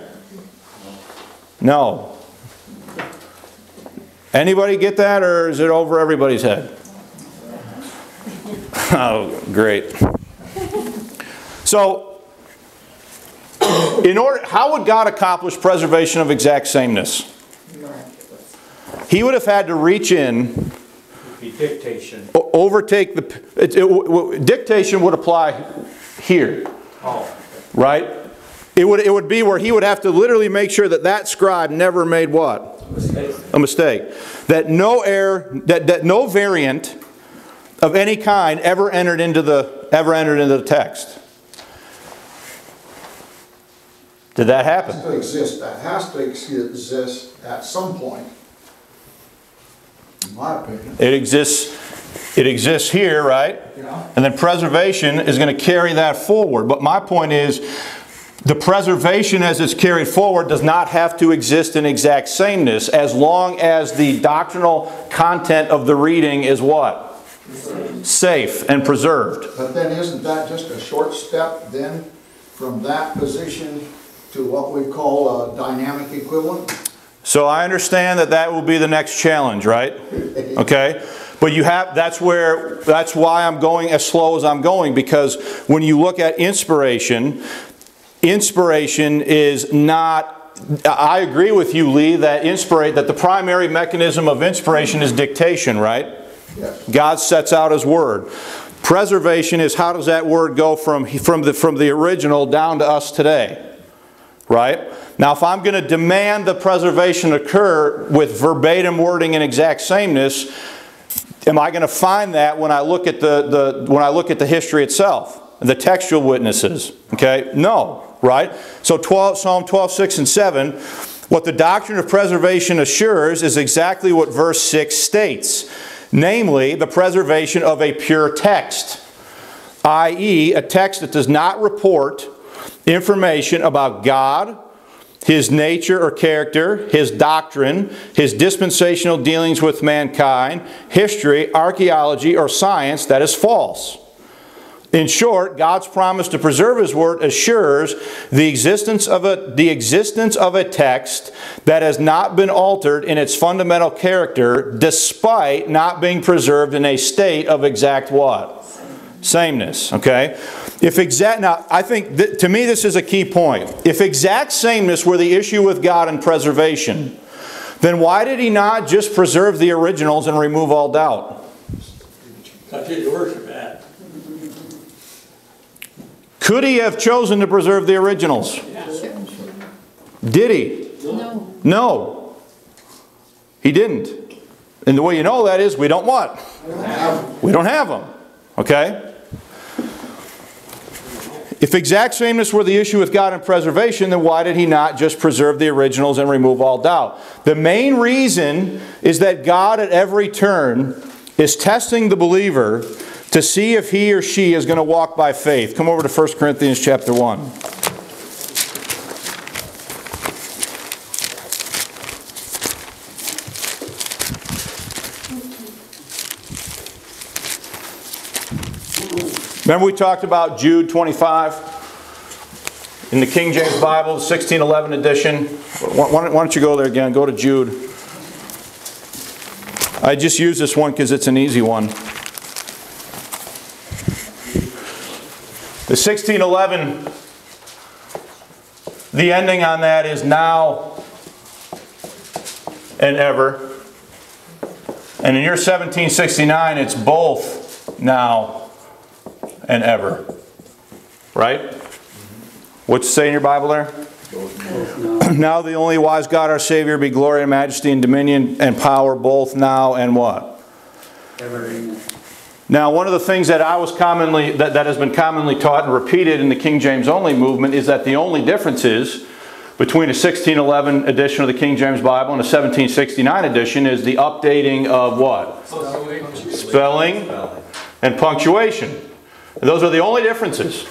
No. Anybody get that, or is it over everybody's head? Oh, great. So, in order, how would God accomplish preservation of exact sameness? He would have had to reach in, The dictation. o- overtake the, it, it, dictation would apply here, Oh, right? It would, it would be where he would have to literally make sure that that scribe never made what? Mistake. A mistake. That no error, that, that no variant of any kind ever entered into the, ever entered into the text. Did that happen? Has to exist, that has to exist at some point, in my opinion. It exists, it exists here, right? Yeah. And then preservation is going to carry that forward. But my point is, the preservation as it's carried forward does not have to exist in exact sameness as long as the doctrinal content of the reading is what? Safe, Safe and preserved. But then isn't that just a short step then from that position to what we call a dynamic equivalent? So I understand that that will be the next challenge, right? Okay? But you have, that's where, that's why I'm going as slow as I'm going, because when you look at inspiration, inspiration is not, I agree with you, Lee, that inspirate, that the primary mechanism of inspiration is dictation, right? Yes. God sets out His Word. Preservation is how does that Word go from, from, the, from the original down to us today? Right? Now, if I'm going to demand the preservation occur with verbatim wording and exact sameness, am I going to find that when I look at the, the when I look at the history itself, the textual witnesses? Okay, no, right? So twelve, Psalm twelve, six and seven, what the doctrine of preservation assures is exactly what verse six states, namely the preservation of a pure text, that is, a text that does not report information about God, His nature or character, His doctrine, His dispensational dealings with mankind, history, archaeology, or science that is false. In short, God's promise to preserve His Word assures the existence of a, the existence of a text that has not been altered in its fundamental character despite not being preserved in a state of exact what? Sameness, okay? If exact, now I think, th to me this is a key point. If exact sameness were the issue with God and preservation, then why did He not just preserve the originals and remove all doubt? That's what you worship at. Could He have chosen to preserve the originals? Did He? No. No. He didn't. And the way you know that is we don't what? We don't have them. Okay? If exact sameness were the issue with God and preservation, then why did He not just preserve the originals and remove all doubt? The main reason is that God at every turn is testing the believer to see if he or she is going to walk by faith. Come over to First Corinthians chapter one. Remember we talked about Jude twenty-five in the King James Bible, sixteen eleven edition. Why, why don't you go there again? Go to Jude. I just use this one because it's an easy one. The sixteen eleven the ending on that is now and ever. And in your seventeen sixty-nine, it's both now and ever. Right? What's it say in your Bible there? Now the only wise God, our Savior, be glory and majesty and dominion and power both now and what? Ever. Now, one of the things that I was commonly that, that has been commonly taught and repeated in the King James only movement is that the only difference is between a sixteen eleven edition of the King James Bible and a seventeen sixty-nine edition is the updating of what? Spelling and punctuation. And those are the only differences.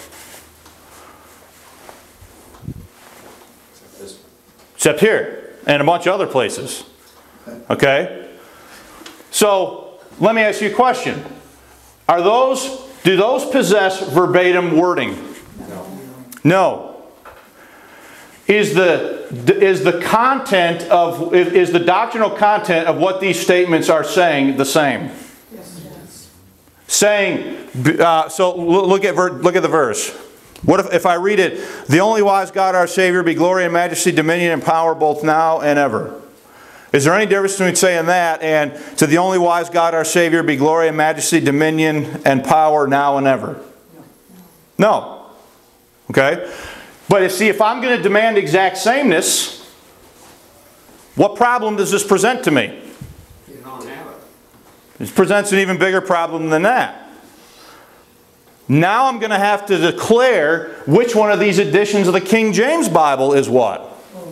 Except here and a bunch of other places. Okay? So, let me ask you a question. Are those, do those possess verbatim wording? No. No. Is the, is the content of, is the doctrinal content of what these statements are saying the same? Yes. Saying, uh, so look at, look at the verse. What if, if I read it, the only wise God our Savior be glory and majesty, dominion and power both now and ever. Is there any difference between saying that and to the only wise God our Savior be glory and majesty, dominion and power now and ever? No. Okay? But see, if I'm going to demand exact sameness, what problem does this present to me? You don't have it. It presents an even bigger problem than that. Now I'm going to have to declare which one of these editions of the King James Bible is what?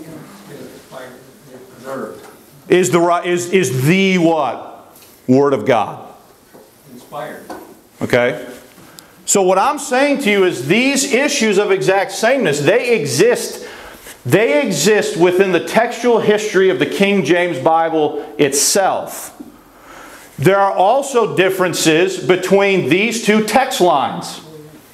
Is the, is, is the what? Word of God. Inspired. Okay? So what I'm saying to you is these issues of exact sameness, they exist. They exist within the textual history of the King James Bible itself. There are also differences between these two text lines.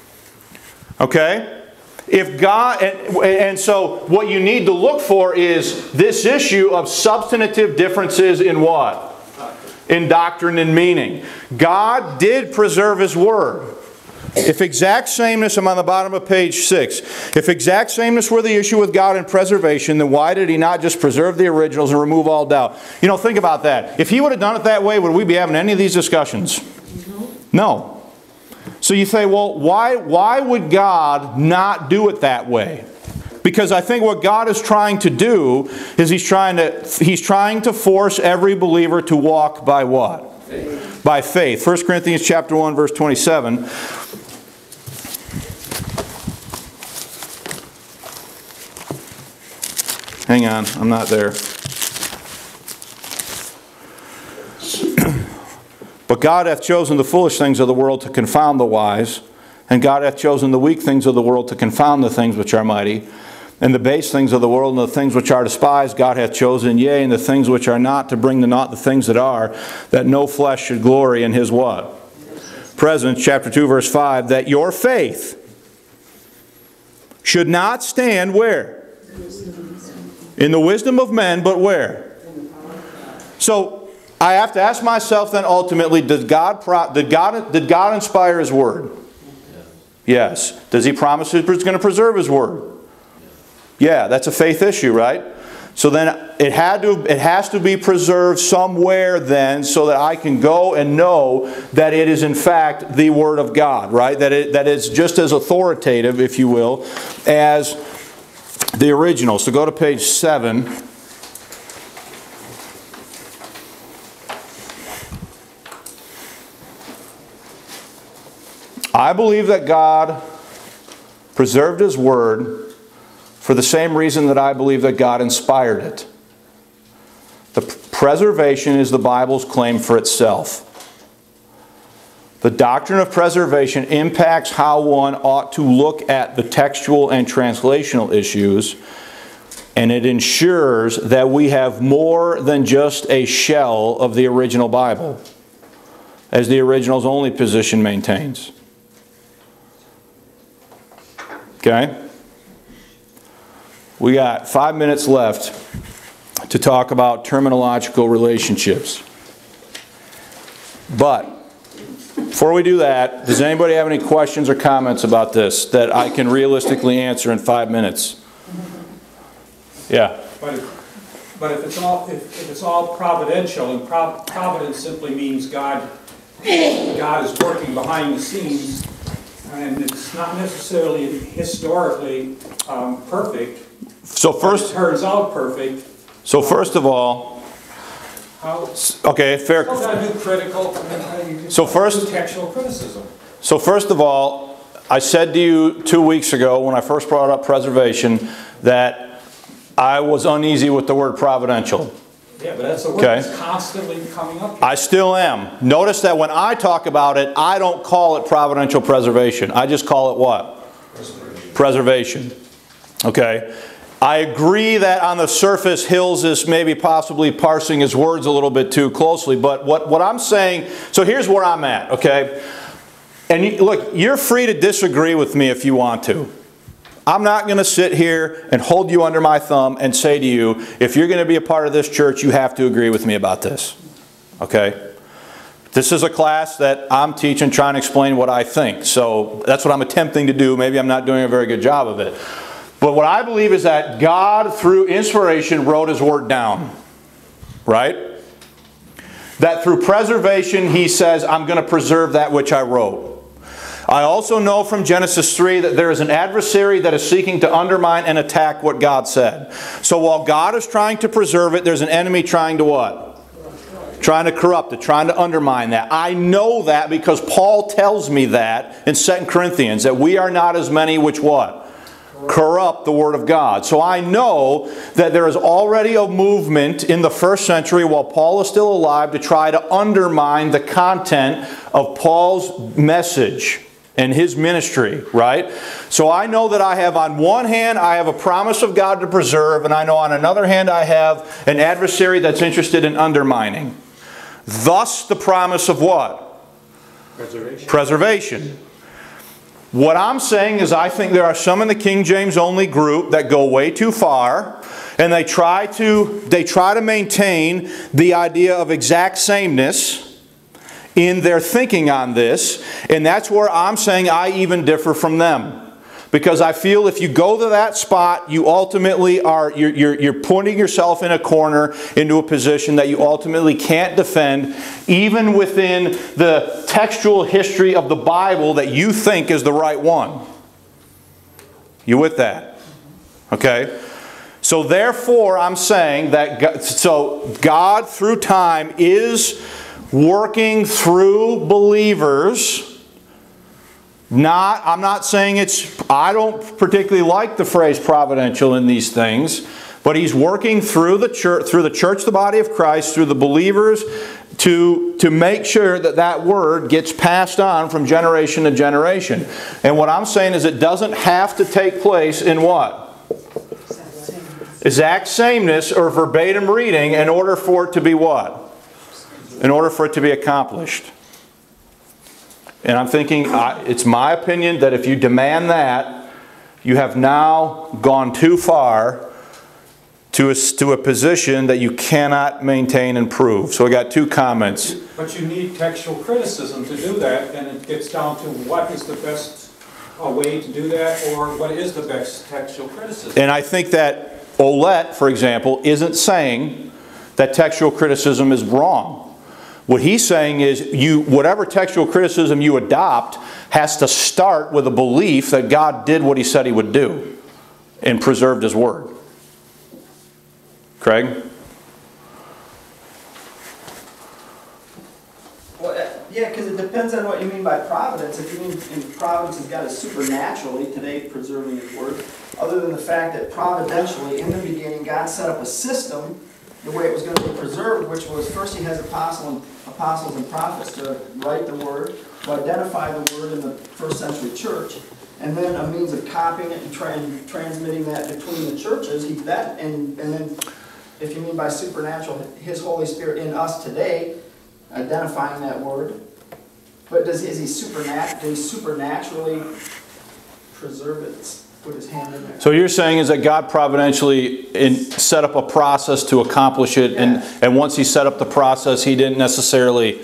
Okay? If God, and, and so what you need to look for is this issue of substantive differences in what? In doctrine and meaning. God did preserve His Word. If exact sameness, I'm on the bottom of page six. If exact sameness were the issue with God in preservation, then why did He not just preserve the originals and remove all doubt? You know, think about that. If He would have done it that way, would we be having any of these discussions? No. So you say, well, why, why would God not do it that way? Because I think what God is trying to do is He's trying to, He's trying to force every believer to walk by what? Faith. By faith. First Corinthians chapter one, verse twenty-seven. Hang on, I'm not there. But God hath chosen the foolish things of the world to confound the wise, and God hath chosen the weak things of the world to confound the things which are mighty, and the base things of the world and the things which are despised God hath chosen, yea, and the things which are not, to bring to naught the things that are, that no flesh should glory in His what? Presence, chapter two, verse five, that your faith should not stand where? In the wisdom of men, but where? So, I have to ask myself then ultimately, did God, did God, did God inspire His Word? Yes. Does He promise He's going to preserve His Word? Yeah, that's a faith issue, right? So then it had to, it has to be preserved somewhere then so that I can go and know that it is in fact the Word of God, right? That it, that it's just as authoritative, if you will, as the original. So go to page seven. I believe that God preserved His Word for the same reason that I believe that God inspired it. The preservation is the Bible's claim for itself. The doctrine of preservation impacts how one ought to look at the textual and translational issues, and it ensures that we have more than just a shell of the original Bible, as the original's only position maintains. Okay? We got five minutes left to talk about terminological relationships. But before we do that, does anybody have any questions or comments about this that I can realistically answer in five minutes? Yeah. But if, but if it's all, if, if it's all providential, and prov- providence simply means God, God is working behind the scenes, and it's not necessarily historically um, perfect. So It first, turns out perfect. so first of all, How, okay, fair. still gotta do critical, I mean, So first- do textual criticism. So first of all, I said to you two weeks ago when I first brought up preservation that I was uneasy with the word providential. Yeah, but that's a word Okay. that's constantly coming up. I still am. Notice that when I talk about it, I don't call it providential preservation. I just call it what? Preservation. Okay. I agree that on the surface, Hills is maybe possibly parsing his words a little bit too closely, but what, what I'm saying, so here's where I'm at, okay? And you, look, you're free to disagree with me if you want to. I'm not going to sit here and hold you under my thumb and say to you, if you're going to be a part of this church, you have to agree with me about this. Okay? This is a class that I'm teaching, trying to explain what I think. So that's what I'm attempting to do. Maybe I'm not doing a very good job of it. But what I believe is that God, through inspiration, wrote His Word down. Right? That through preservation, He says, I'm going to preserve that which I wrote. I also know from Genesis three that there is an adversary that is seeking to undermine and attack what God said. So while God is trying to preserve it, there's an enemy trying to what? Trying to corrupt it, trying to undermine that. I know that because Paul tells me that in Second Corinthians, that we are not as many which what? Corrupt the Word of God. So I know that there is already a movement in the first century while Paul is still alive to try to undermine the content of Paul's message and his ministry, right? So I know that I have on one hand, I have a promise of God to preserve, and I know on another hand I have an adversary that's interested in undermining. Thus the promise of what? Preservation. Preservation. What I'm saying is I think there are some in the King James only group that go way too far, and they try to, they try to maintain the idea of exact sameness in their thinking on this, and that's where I'm saying I even differ from them. Because I feel if you go to that spot, you ultimately are, you're, you're, you're putting yourself in a corner, into a position that you ultimately can't defend, even within the textual history of the Bible that you think is the right one. You with that? Okay? So therefore, I'm saying that God, so God through time is working through believers. Not, I'm not saying it's, I don't particularly like the phrase providential in these things, but He's working through the church, through the church, the body of Christ, through the believers to, to make sure that that word gets passed on from generation to generation. And what I'm saying is it doesn't have to take place in what? Exact sameness or verbatim reading in order for it to be what? In order for it to be accomplished. And I'm thinking, uh, it's my opinion that if you demand that, you have now gone too far to a, to a position that you cannot maintain and prove. So I got two comments. But you need textual criticism to do that, and it gets down to what is the best uh, way to do that, or what is the best textual criticism. And I think that Olette, for example, isn't saying that textual criticism is wrong. What he's saying is you, whatever textual criticism you adopt has to start with a belief that God did what He said He would do and preserved His Word. Craig? Well, uh, yeah, because it depends on what you mean by providence. If you mean in providence has got us supernaturally today preserving His Word, other than the fact that providentially in the beginning God set up a system the way it was going to be preserved, which was first He has apostle and, apostles and prophets to write the Word, to identify the Word in the first century church, and then a means of copying it and, tra and transmitting that between the churches. He, that, and, and then, if you mean by supernatural, His Holy Spirit in us today, identifying that Word. But does is He supernat does He supernaturally preserve it? Put His hand in there. So you're saying is that God providentially in, set up a process to accomplish it, Yeah. and, and once He set up the process, He didn't necessarily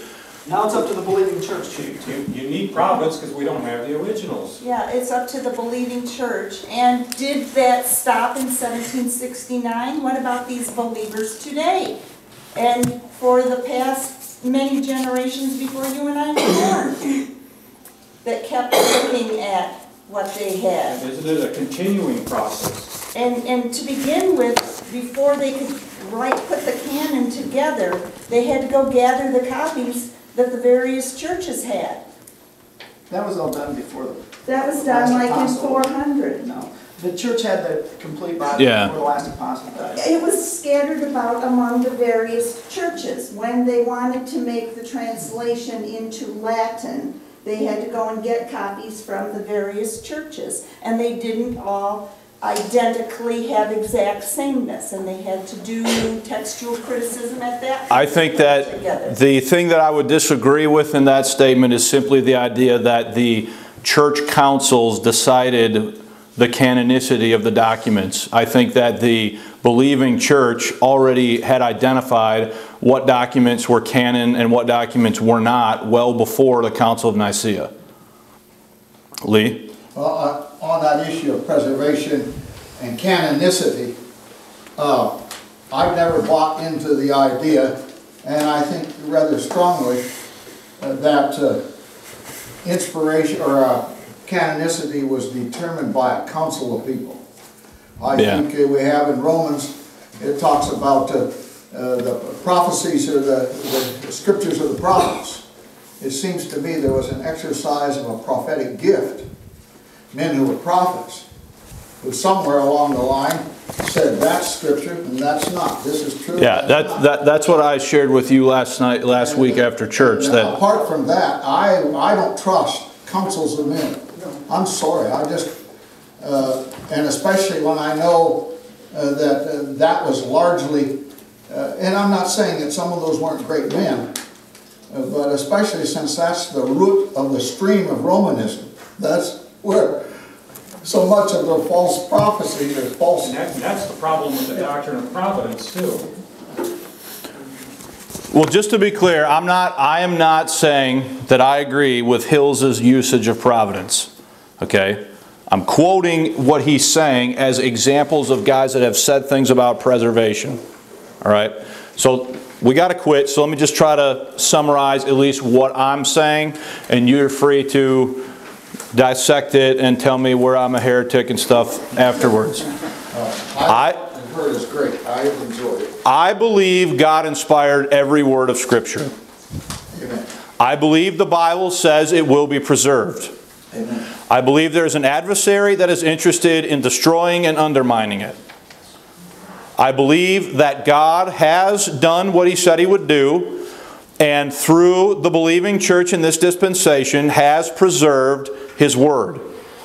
Now it's up to the believing church. You, you- you need providence because we don't have the originals. Yeah, it's up to the believing church. And did that stop in seventeen sixty-nine? What about these believers today? And for the past many generations before you and I were born, that kept looking at what they had. Isn't it a continuing process? And, and to begin with, before they could write, put the canon together, they had to go gather the copies that the various churches had. That was all done before the. That was done like in Apostle. four hundred. No, the church had the complete Bible Yeah. before the last apostle died. It was scattered about among the various churches. When they wanted to make the translation into Latin, they had to go and get copies from the various churches. And they didn't all identically have exact sameness, and they had to do textual criticism at that. I think that Together. the thing that I would disagree with in that statement is simply the idea that the church councils decided the canonicity of the documents. I think that the believing church already had identified what documents were canon and what documents were not well before the Council of Nicaea. Lee? Well, uh, on that issue of preservation and canonicity, uh, I've never bought into the idea, and I think rather strongly, uh, that uh, inspiration or uh, canonicity was determined by a council of people. I Yeah. think uh, we have in Romans, it talks about uh, uh, the prophecies or the, the scriptures of the prophets. It seems to me there was an exercise of a prophetic gift. Men who were prophets, who somewhere along the line said that's scripture and that's not. This is true. Yeah, that's that, not. that, that's what I shared with you last night, last week after church. And That apart from that, I, I don't trust councils of men. I'm sorry, I just, uh, and especially when I know uh, that uh, that was largely, uh, and I'm not saying that some of those weren't great men, uh, but especially since that's the root of the stream of Romanism. That's where so much of the false prophecy or false. And that, that's the problem with the doctrine of providence too. Well, just to be clear, I'm not, I am not saying that I agree with Hills's usage of providence, okay? I'm quoting what he's saying as examples of guys that have said things about preservation, all right? So we got to quit, so let me just try to summarize at least what I'm saying, and you're free to dissect it and tell me where I'm a heretic and stuff afterwards. Uh, I- I've heard it's great. I enjoyed it. I believe God inspired every word of Scripture. Amen. I believe the Bible says it will be preserved. Amen. I believe there is an adversary that is interested in destroying and undermining it. I believe that God has done what He said He would do, and through the believing church in this dispensation has preserved His Word.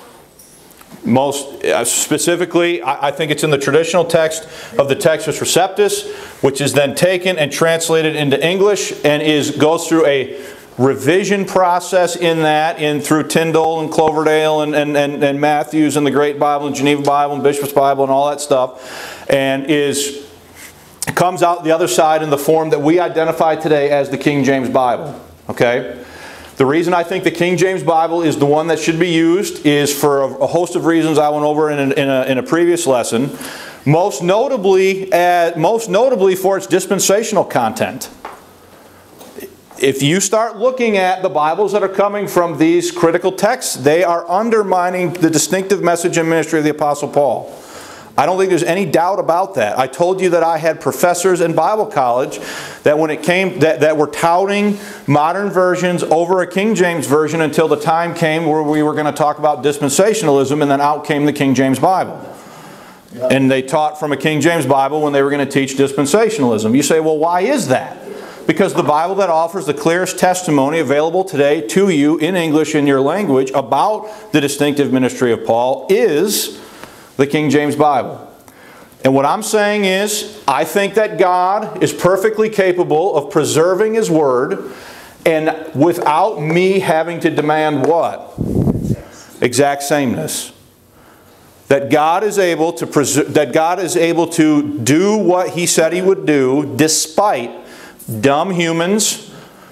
Most uh, specifically, I, I think it's in the traditional text of the Textus Receptus, which is then taken and translated into English and is goes through a revision process in that, in through Tyndale and Cloverdale and, and, and, and Matthews and the Great Bible and Geneva Bible and Bishop's Bible and all that stuff, and is comes out the other side in the form that we identify today as the King James Bible. Okay? The reason I think the King James Bible is the one that should be used is for a, a host of reasons I went over in a, in a, in a previous lesson. Most notably, uh, most notably for its dispensational content. If you start looking at the Bibles that are coming from these critical texts, they are undermining the distinctive message and ministry of the Apostle Paul. I don't think there's any doubt about that. I told you that I had professors in Bible college that when it came that, that were touting modern versions over a King James version until the time came where we were going to talk about dispensationalism, and then out came the King James Bible. Yep. And they taught from a King James Bible when they were going to teach dispensationalism. You say, well, why is that? Because the Bible that offers the clearest testimony available today to you in English in your language about the distinctive ministry of Paul is the King James Bible. And what I'm saying is, I think that God is perfectly capable of preserving His Word, and without me having to demand what? Exact sameness. That God is able to preserve, that God is able to do what He said He would do, despite dumb humans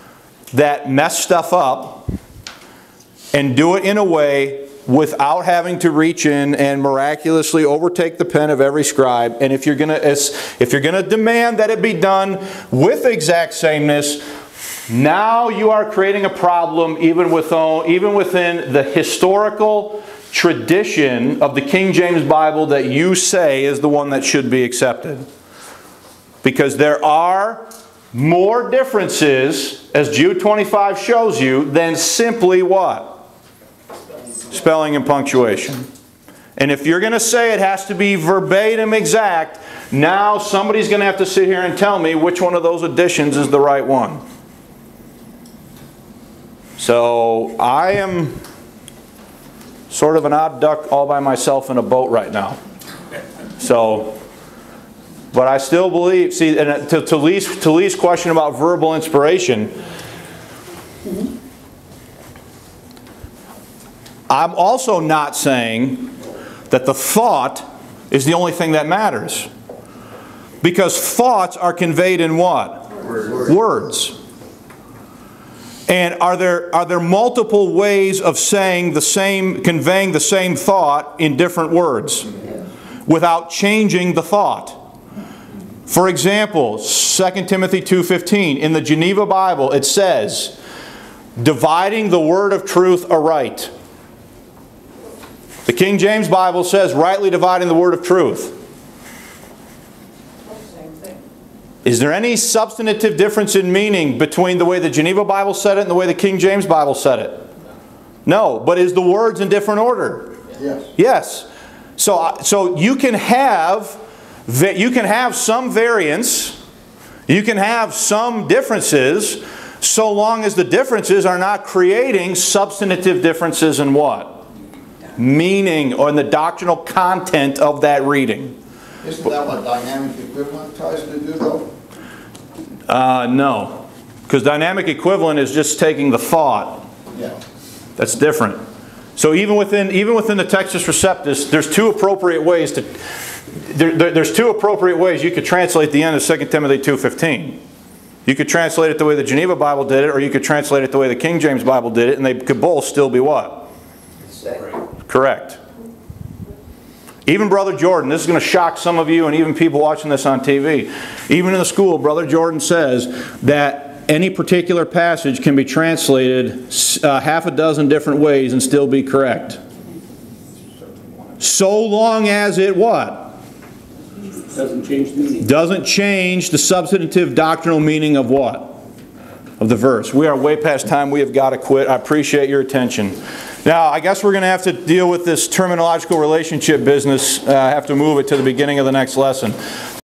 that mess stuff up and do it in a way without having to reach in and miraculously overtake the pen of every scribe. And if you're going to if you're going to demand that it be done with exact sameness, now you are creating a problem even with even within the historical tradition of the King James Bible that you say is the one that should be accepted. Because there are more differences, as Jude twenty-five shows you, than simply what? Spelling and punctuation. And if you're going to say it has to be verbatim exact, now somebody's going to have to sit here and tell me which one of those additions is the right one. So I am sort of an odd duck all by myself in a boat right now. So, but I still believe, see, and to, to, Lee's, to Lee's question about verbal inspiration, I'm also not saying that the thought is the only thing that matters. Because thoughts are conveyed in what? Words. Words. And are there, are there multiple ways of saying the same, conveying the same thought in different words without changing the thought? For example, Second Timothy two fifteen, in the Geneva Bible it says, dividing the word of truth aright. The King James Bible says, rightly dividing the word of truth. Is there any substantive difference in meaning between the way the Geneva Bible said it and the way the King James Bible said it? No. But is the words in different order? Yes. Yes. So, so you can have you can have some variance, you can have some differences, so long as the differences are not creating substantive differences in what? Meaning or in the doctrinal content of that reading. Isn't that what dynamic equivalent tries to do, though? Uh, no. Because dynamic equivalent is just taking the thought. Yeah. That's different. So even within even within the Textus Receptus, there's two appropriate ways to there, there, there's two appropriate ways you could translate the end of Second Timothy two fifteen. You could translate it the way the Geneva Bible did it, or you could translate it the way the King James Bible did it, and they could both still be what? Correct. Even Brother Jordan, this is going to shock some of you and even people watching this on T V. Even in the school, Brother Jordan says that any particular passage can be translated uh, half a dozen different ways and still be correct. So long as it what? Doesn't change the meaning. Doesn't change the substantive doctrinal meaning of what? Of the verse. We are way past time. We have got to quit. I appreciate your attention. Now, I guess we're going to have to deal with this terminological relationship business. Uh, I have to move it to the beginning of the next lesson.